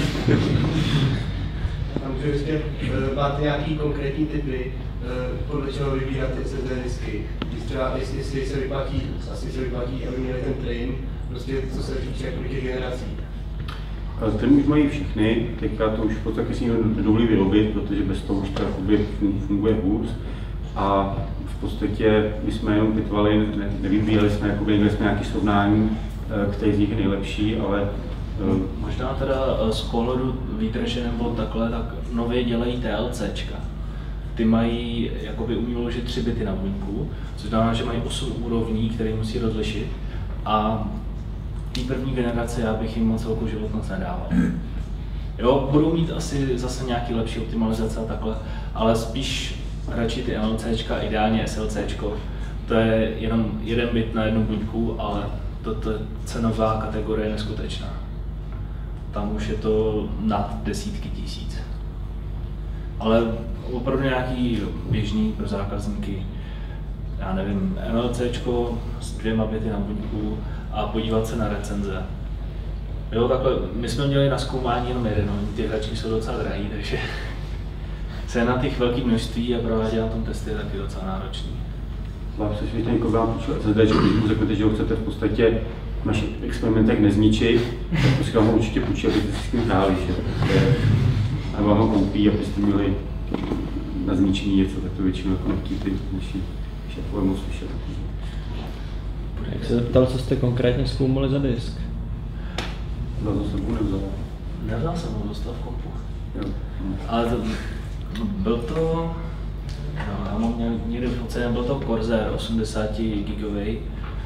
Ještě máte nějaký konkrétní typy, podle čeho vybírat ty SSD disky? Jestli se vyplatí, asi se vyplatí, aby měli ten train, prostě co se týče těch generací. Ten už mají všechny, teďka to už v podstatě si nedovolí vyrobit, protože bez toho už to funguje hůř. A v podstatě my jsme jenom pitvali, nevybírali jsme, neměli jsme nějaké srovnání, který z nich je nejlepší, ale možná teda z pohledu výdrže nebo takhle, tak nově dělají TLCčka. Ty mají, jakoby umí uložit 3 bity na buňku, což znamená, že mají 8 úrovní, které musí rozlišit. A té první generace já bych jim moc velkou životnost nedával. Jo, budou mít asi zase nějaký lepší optimalizace a takhle, ale spíš radši ty MLCčka, ideálně SLCčko. To je jenom 1 bit na jednu buňku, ale to je cenová kategorie neskutečná. Tam už je to nad desítky tisíc. Ale opravdu nějaký běžný pro zákazníky, já nevím, MLCčko s 2 bity na buňku a podívat se na recenze. Jo, takhle, my jsme měli na zkoumání jenom jeden, ty hračky jsou docela drahý, takže se na těch velkých množství a provádět na tom testy je taky docela náročný. Vám se světě někoho vám půjčil SSD, když mu řeknete, že ho chcete v podstatě v našich experimentech nezničit, tak prostě vám ho určitě půjčí, abyste si s tím hráli, a vám ho koupí, abyste měli na zničení něco, tak to většinou jako nechtějí ty naši šéfové moc slyšet. Jak se zeptal, co jste konkrétně zkoumali za disk? No to sebou nevzal. Nevzal jsem ho, dostal v kompu. Jo. Ale byl to, no, já mám někde v oceně, byl to Corsair 80 gigový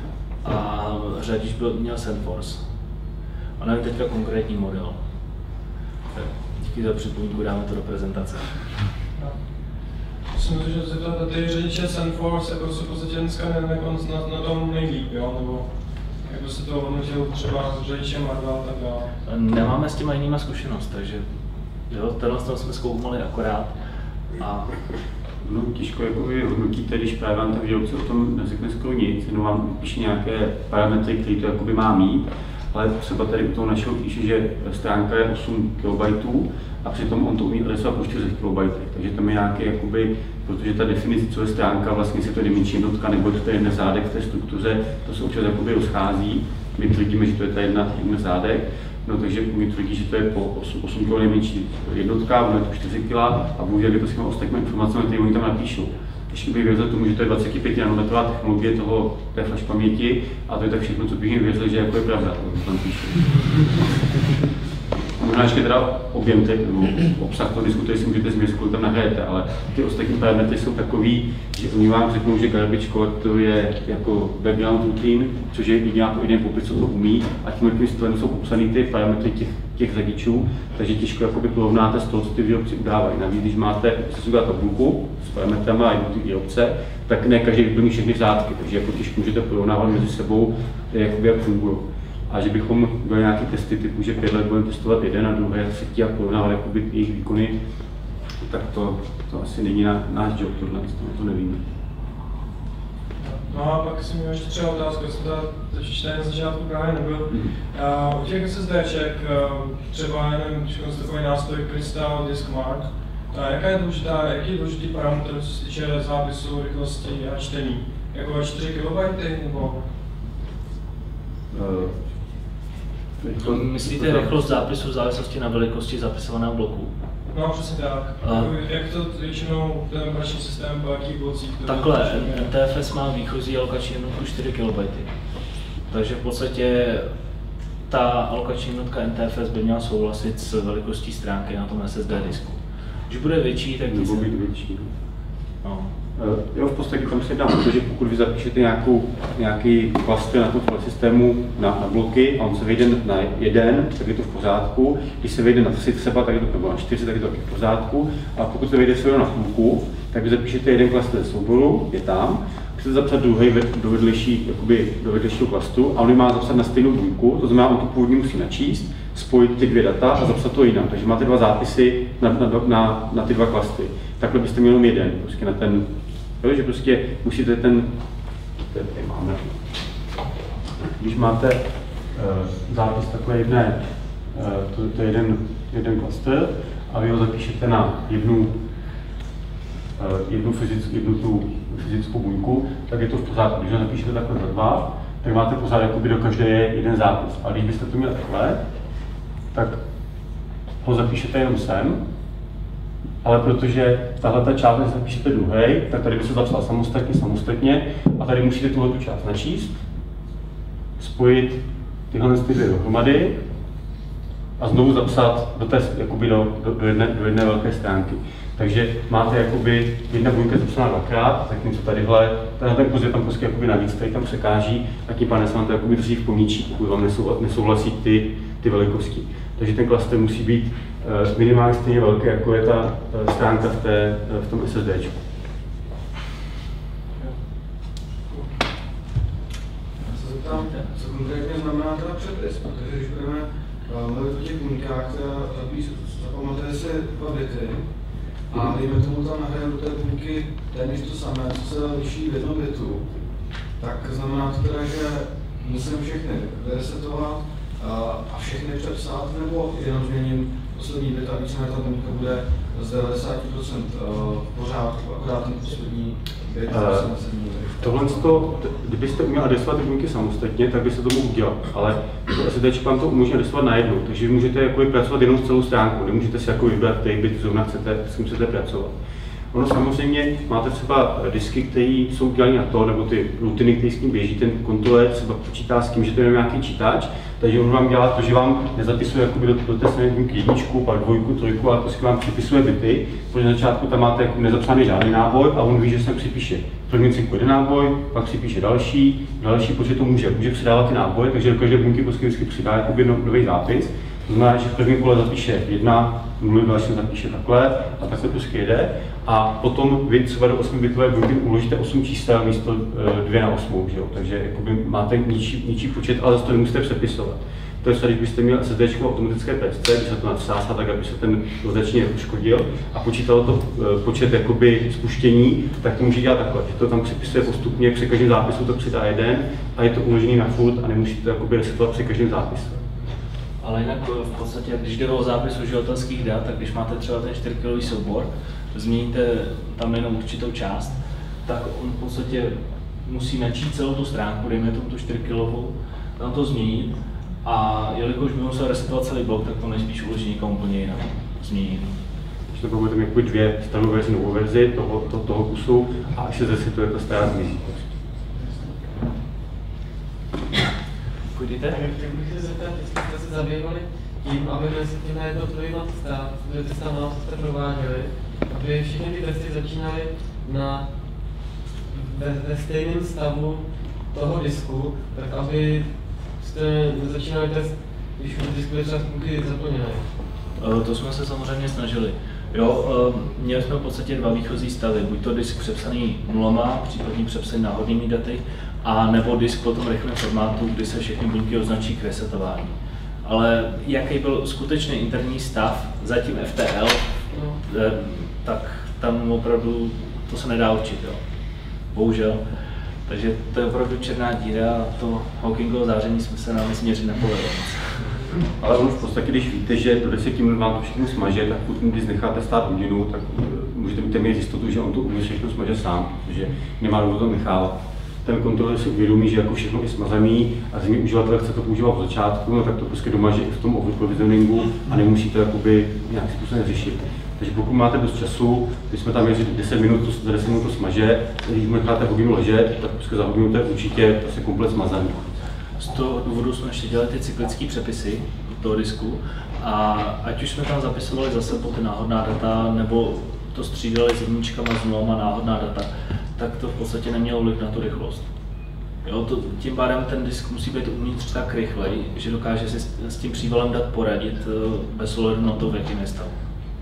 a řadič měl SendForce. A nevím teďka konkrétní model. Tak díky za připomínku, dáme to do prezentace. Myslím, že ty řidiče SendForce jako jsou v podstatě dneska na tom nejlíp, jo? Nebo jak by se to hodnotil třeba s řidičem Marvel a tak dále? Nemáme s těma jinýma zkušenost, takže jo, tenhle jsme zkoumali akorát. A no, těžko hodnotíte, když právě vám ten výrobce o tom neřekne skoro nic, jenom vám píše nějaké parametry, které to jakoby má mít, ale třeba tady u toho našeho píše, že stránka je 8 KB a přitom on to umí adresovat po 4 KB, takže tam je nějaké, jakoby, protože ta definice, co je stránka, vlastně si to dimenční jednotka, nebo to je jedna zádek v té struktuře, to se občas jakoby rozchází, my tvrdíme, že to je ta jedna zádek. No, takže mi tvrdí, že to je po 8 kg nejmenší jednotka, ono je to 4 kg a bohužel je to s těmi ostatními informacemi, které oni tam napíšou. Ještě bych věřil tomu, že to je 25 nanometrová technologie té flash paměti a to je tak všechno, co bych jim věřil, že jako je pravda, to tam píšu. Možná ještě teda objem nebo obsah toho disku, který si můžete změřit, kolik tam nahrajete, ale ty ostatní parametry jsou takový, že oni vám řeknou, že garbage collector je jako background routine, což je nějaký jeden popis, co to umí, a tím stylem jsou popsaný ty parametry těch řadičů, takže těžko porovnáte z toho, co ty výrobci udávají. Navíc, když máte tabulku s parametrama a jednotlivý výrobce, tak ne každý vyplní všechny řádky, takže jako těžko můžete porovnávat mezi sebou, jak fungují. A že bychom byli nějaké testy typu, že 5 let budeme testovat jeden a druhý a třetí a porovnávat jejich výkony, tak to asi není náš job, tohle, to nevíme. No a pak si měl ještě třeba otázku, já jsem tady na začátku právě nebyl. U těch SSDček, třeba nevím, takový nástroj Crystal Disk Mark, jaký je důležitý parametr, co se týče zápisu, rychlosti a čtení? Jako 4 KB nebo? Myslíte rychlost zápisu v závislosti na velikosti zapisovaného bloku? No, přesně tak. Jak to většinou ten operační systém po jakých blocích? Takhle, NTFS má výchozí alokační jednotku 4 KB. Takže v podstatě ta alokační jednotka NTFS by měla souhlasit s velikostí stránky na tom SSD disku. Když bude větší, tak nebo být větší. No. Jo, v podstatě tam se dá, protože pokud vy zapíšete nějaký klaster na tom file systému na bloky a on se vejde na jeden, tak je to v pořádku. Když se vejde na 3 třeba, tak je to, nebo na 4, tak je to v pořádku. A pokud se vejde se na půlku, tak vy zapíšete jeden klaster souboru, je tam, chcete zapsat druhý do vedlejšího klastru a on má zapsat na stejnou dvojku, to znamená, on to původně musí načíst, spojit ty dvě data a zapsat to jinam. Takže máte dva zápisy na ty dva klastry. Takhle byste měli jenom jeden, prostě na ten, jo, že prostě musíte tady máme. Když máte zápis takové jedné, to je jeden klaster a vy ho zapíšete na jednu tu fyzickou buňku, tak je to v pořádku. Když ho zapíšete takhle za dva, tak máte pořád jakoby do každé jeden zápis. A když byste to měli takhle, tak ho zapíšete jenom sem, ale protože tahle ta část zapíšete druhý, tak tady by se zapsal samostatně a tady musíte tuhle tu část načíst, spojit tyhle dvě dohromady a znovu zapsat do jedné velké stránky. Takže máte jakoby jedna buňka zapsaná dvakrát, zatímco tadyhle, ten kus je tam prostě jakoby navíc, který tam překáží a tím pádem se vám to jakoby drží v pomníčí, pokud vám nesouhlasí ty velikosti. Takže ten klaster musí být minimálně stejně velký, jako je ta stránka v tom SSDčku. Já se zeptám, co konkrétně znamená teda přepis, protože když budeme mluvit o těch buňkách, která zapamatuje si dva bity, a dejme tomu tam nahrajeme do té buňky téměř to samé, co se liší v jednom bitu, tak znamená to teda, že musím všechny resetovat a všechny přepsat, nebo jenom změním poslední bit a víceméně ta buňka bude z 90% v pořádku, akorát ten poslední bit se změní. Tohle, kdybyste uměl adresovat ty buňky samostatně, tak by se to mohl udělat, ale SSD vám to umožní adresovat najednou, takže vy můžete pracovat jenom s celou stránkou, nemůžete si vybrat, který bit zrovna s kým chcete pracovat. Ono samozřejmě máte třeba disky, které jsou udělané na to, nebo ty rutiny, které s tím běží, ten kontroler třeba počítá s tím, že to je nějaký čítač, Takže on vám dělá to, že vám nezapisuje jakoby do té samé jedničku, pak dvojku, trojku, ale prostě vám připisuje bity, protože na začátku tam máte jako nezapsaný žádný náboj a on ví, že se připíše první cyklu jeden náboj, pak připíše další, protože to může přidávat ty náboje, takže do každé buňky prostě vždycky přidá jakoby nový zápis. To znamená, že v prvním kole zapíše 1, v druhém dalším zapíše takhle a tak se prostě jede. A potom vy třeba do 8-bitové buňky uložíte 8 čísel místo 2 na 8, že jo? Takže jakoby máte nižší počet, ale zase to nemusíte přepisovat. To je, když byste měl SSD automatické PSC, by se to natřásá tak, aby se ten rozdačník neuškodil a počítalo to počet jakoby spuštění, tak to může dělat takhle, že to tam připisuje postupně, při každém zápisu to přidá jeden a je to uložený na furt a nemusíte jakoby resetovat při každém zápisu. Ale jinak v podstatě, když jde o zápis uživatelských dat, tak když máte třeba ten 4kilový soubor, změníte tam jenom určitou část, tak on v podstatě musí načít celou tu stránku, dejme tomu tu 4kilovou, tam to změnit a jelikož by musel resetovat celý blok, tak to nejspíš uloží někam úplně jinam, změnit. Když to budete mít dvě starou verzi, novou verzi toho kusu a až se zresetuje, ta stará zmizí. Půjdete? Tak bych se zeptat, jestli jste se zabývali tím, aby mezi těmi jednotlivými testama, co jste prováděli, aby všechny ty testy začínaly ve stejném stavu toho disku, tak aby jste začínali test, když už disk bude třeba spouky zaplněné. To jsme se samozřejmě snažili. Jo, měli jsme v podstatě dva výchozí stavy, buď to disk přepsaný nulama, případně přepsaný náhodnými daty, a nebo disk po tom rychlém formátu, kdy se všechny buňky označí k resetování. Ale jaký byl skutečný interní stav za tím FTL, tak tam opravdu to se nedá určit, jo. Bohužel. Takže to je opravdu černá díra a to Hawkingovo záření jsme se nám změřit nepovedlo. Ale on v podstatě, když víte, že do 10 minut vám to všechno smaže, tak pokud když necháte stát hodinu, tak můžete mít téměř jistotu, že on to umí všechno smaže sám, protože nemá důvod to nechávat. Ten kontroler si uvědomí, že jako všechno je smazaný a zřejmě uživatel chce to používat od začátku, no tak to prostě domaže i v tom overprovisioningu a nemusí to jakoby nějakým způsobem řešit. Takže pokud máte dost času, když jsme tam jezdili 10 minut, za 10 minut to smaže, když necháte hodinu ležet, tak prostě za hodinu to je určitě prostě komplet smazaný. Z toho důvodu jsme ještě dělali ty cyklické přepisy toho disku a ať už jsme tam zapisovali zase po ty náhodná data, nebo to střídali s jedničkama, s nulama náhodná data, tak to v podstatě nemělo vliv na tu rychlost. Jo, tím pádem ten disk musí být uvnitř tak rychlej, že dokáže si s tím přívalem dat poradit bez ohledu na to, v jakém je stavu.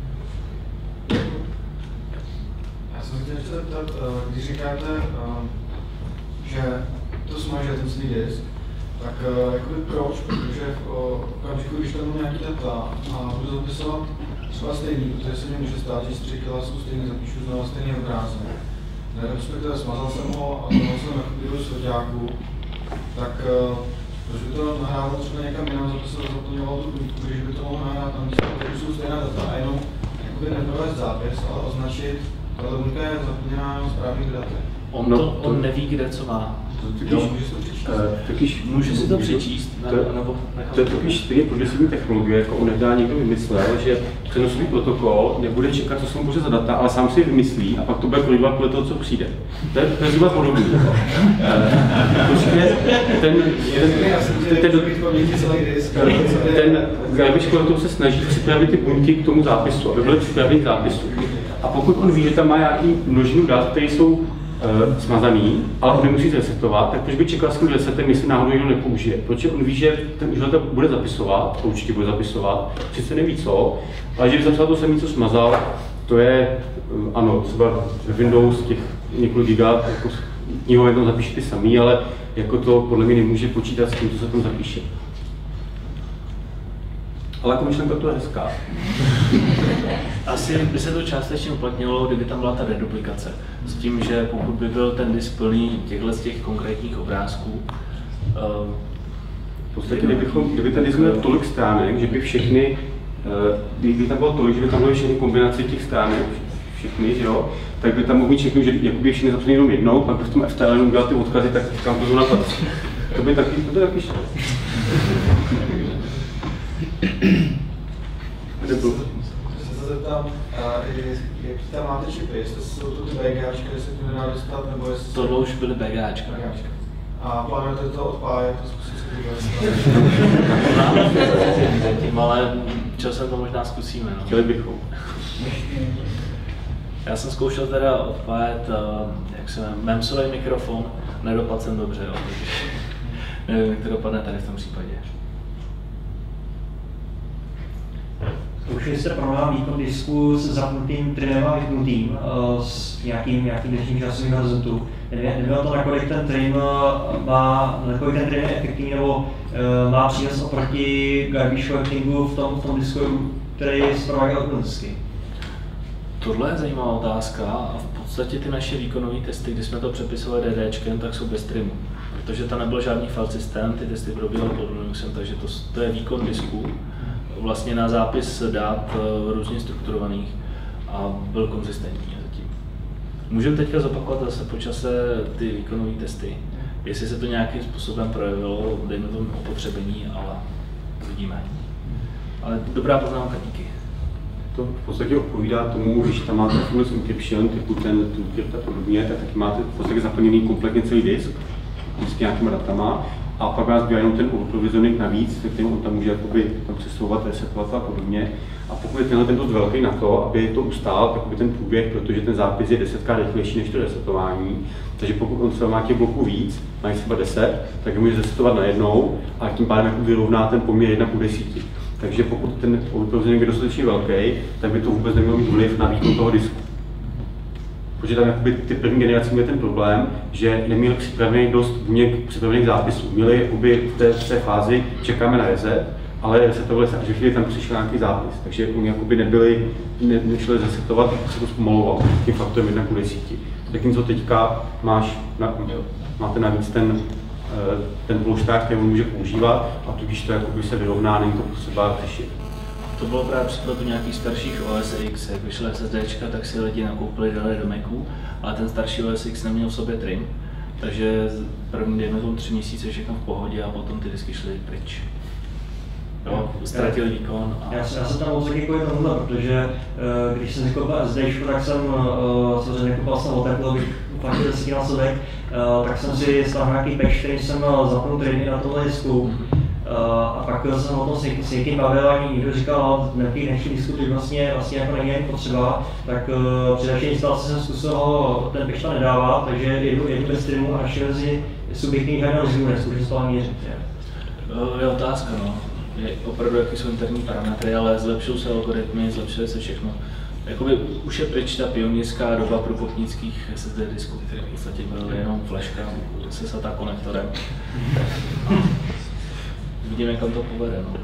Já jsem se chtěl ještě zeptat, když říkáte, že to smaže ten celý disk, tak jakoby proč? Protože v okamžiku, když tam mám nějaký data a budu zapisovat třeba stejný, protože se mi může stát, že 3 kila jsou stejný, zapíšu znovu stejný obrázek. Respektive smazal jsem ho a znovu jsem nakupil z foťáku, tak proč by to nahrával třeba někam jinam, zaplňoval tu buňku, když by to mohl nahrát na místě, protože jsou stejná data a jenom jakoby neprovést zápis, ale označit, tato buňka je zaplněná správnými daty. On neví, kde co má. Může si to přečíst, to je totiž stejně progresivní technologie, jako onedá někdo vymyslel, že přenosový protokol nebude čekat, co se mu bude za data, ale sám si je vymyslí a pak to bude projívat podle toho, co přijde. To je zhruba podobný. Ten garbage collector se snaží připravit ty buňky k tomu zápisu, aby byly připraveny k zápisu. A pokud on ví, že tam má nějaký množinu dat, které jsou smazaný, ale on nemusí resetovat, tak proč by čekal s tím resetem, jestli náhodou někdo nepoužije? Protože on ví, že ten uživatel bude zapisovat, to určitě bude zapisovat, sice neví co, ale že by zapsal to samé, co smazal, to je, ano, třeba ve Windows těch několik giga, jako knihovně tam zapíše ty samý, ale jako to podle mě nemůže počítat s tím, co se tam zapíše. Ale jako myšlenka to je hezká. Asi by se to částečně uplatnilo, kdyby tam byla ta reduplikace. S tím, že pokud by byl ten disk plný z těch konkrétních obrázků. V podstatě, kdyby ten disk měl tolik stránek, že by všechny, kdyby tam bylo tolik, že by tam byly všechny kombinace těch stránek, všechny, že jo, tak by tam mohl mít všechny, že jakoby všechny zapsané jenom jednou, pak by v tom FTL jenom dělal ty odkazy, tak kam to zóna patří. To by taky šlo. Se zeptám, jaký tam máte čipy, jestli jsou to ty BGAčka, jestli to nedá dostat, nebo jestli... Tohle už byly BGAčka. A plánujete to odpájet, to zkusit si zatím, ale časem to možná zkusíme. No. Chtěli bychom. Já jsem zkoušel teda odpájet, jak se jmenuje, MEMSový mikrofon, nedopadl jsem dobře, jo, takže nevím, jak to dopadne tady v tom případě. Zkoušeli jste program výkon disku s zapnutým trinem a vypnutým s nějakým dnešním časovým horizontu. Nebylo to, nakolik ten trim je efektivní nebo má přínos oproti garbage collectingu v tom disku, který zprovádí automaticky? Tohle je zajímavá otázka a v podstatě ty naše výkonové testy, když jsme to přepisovali DDčkem, tak jsou bez trimu. Protože tam nebyl žádný file systém, ty testy probíhaly pod Linuxem, takže to je výkon disku. Vlastně na zápis dát různě strukturovaných a byl konzistentní zatím. Můžeme teďka zopakovat zase po čase ty výkonové testy, jestli se to nějakým způsobem projevilo, dejme tomu opotřebení, ale uvidíme. Ale dobrá poznámka, díky. To v podstatě odpovídá tomu, když tam máte full encryption, typu ten TrueCrypt a podobně, tak taky máte v podstatě zaplněný kompletně celý disk s nějakýma datama. A pak vás bývá jenom ten overprovisionik navíc, se kterým on tam může tam přesouvat, resetovat a podobně. A pokud je tenhle dost velký na to, aby to ustál ten průběh, protože ten zápis je 10krát rychlejší než to resetování, takže pokud on se má těch bloků víc, má jich třeba 10, tak je může resetovat najednou a tím pádem vyrovná ten poměr 1:10. Takže pokud ten overprovisionik je dostatečně velký, tak by to vůbec nemělo mít vliv na výkon toho disku. Protože tam ty první generace měly ten problém, že neměli připravených dost buněk připravených zápisů. Měli v té fázi, čekáme na reset, ale resetovali se, až ve chvíli tam přišel nějaký zápis. Takže oni nešli resetovat, tak se to zpomalovalo tím faktorem 1:10. Zatímco teďka máte navíc ten polštář, který on může používat a tudíž to se vyrovná, není to potřeba řešit. To bylo právě příklad u nějakých starších OS X, jak vyšly SSDčka, tak si lidi nakoupili, dali do Macu, ale ten starší OS X neměl v sobě trim, takže první dejme tomu 3 měsíce všechno v pohodě a potom ty disky šly pryč. Jo, ztratili výkon. Já jsem tam moc kvůli tomuhle, protože když jsem si koupil SSDčku, tak jsem samozřejmě nekoupil jsem otepl, abych uplatil 10násobek, tak jsem si stáhl nějaký patch, který jsem zapnul trimy na tomhle disku. A pak jsem o tom s někým bavil a někdo říkal, na těch dnešních disku, když vlastně jako není ani potřeba, tak při další instalaci jsem zkusil ten patch tam nedávat, takže jedu bez streamu a naši verzi subjektních žádného rozdílu nezkouším to měřit. Je otázka, no. Je opravdu, jaký jsou interní parametry, ale zlepšují se algoritmy, zlepšuje se všechno. Jakoby už je pryč ta pionýrská doba průkopnických SSD disků, které v podstatě byly jenom flashka se SATA konektorem. Vidíme, kam to povede. No.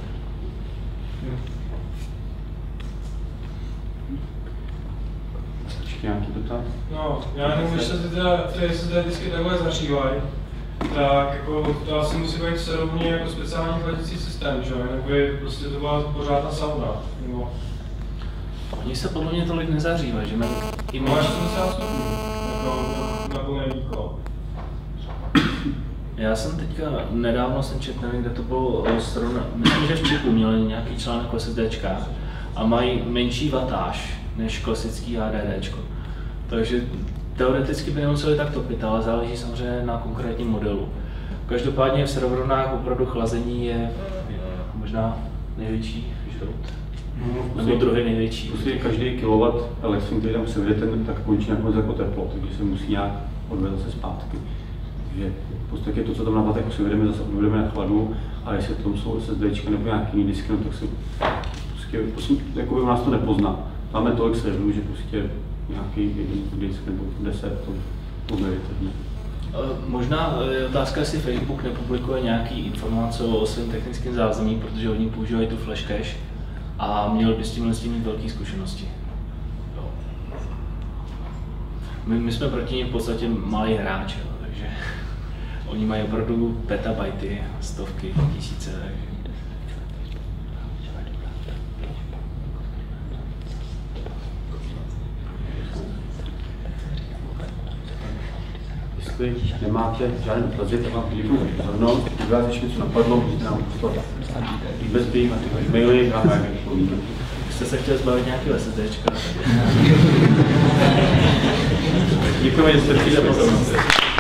Ještě nějaký dotaz? No, já nevím, když se ty SSD disky takhle zařívají, tak jako to asi musí být serovně jako speciální chladicí systém, že? Jinak by prostě to byla pořádná sauna. Nebo... Oni se podle mě tolik nezařívají, že mají i máš 70 stupňů, jako na plné výkon. Já jsem teďka nedávno četl, nevím, kde to bylo srovnat, myslím, že v čipu měli nějaký článek o SSDčkách a mají menší watáž než klasický HDDčko. Takže teoreticky by nemuseli tak topit, ale záleží samozřejmě na konkrétním modelu. Každopádně v serverovnách opravdu chlazení je možná největší žrout. Nebo druhý největší. Prostě každý kilowatt elektřiny, který tam převede, tak končí nakonec jako teplo, takže se musí nějak odvést zase zpátky. Takže v podstatě to, co tam na platech přivedeme, zase odvedeme na chladu, a jestli tam jsou SSDčka nebo nějaký jiný disk, no, tak se prostě jako u nás to nepozná. Máme tolik serverů, že prostě nějaký jeden disk nebo 10 to nevíte. Možná je otázka, jestli Facebook nepublikuje nějaký informace o svém technickém zázemí, protože oni používají tu flash cache a měl by s tím mít velké zkušenosti. My jsme proti nim v podstatě malý hráč, takže oni mají opravdu petabajty, stovky, tisíce. Jestli nemáte žádné dotazy, tak vám děkuji za pozornost. Když vás ještě něco napadlo, můžete nám poslat e-bezby na tyhle maily a nějaké odpovíme. Jste se chtěli zbavit nějakého SSDčka? Děkujeme, že jste přišli za pozornost.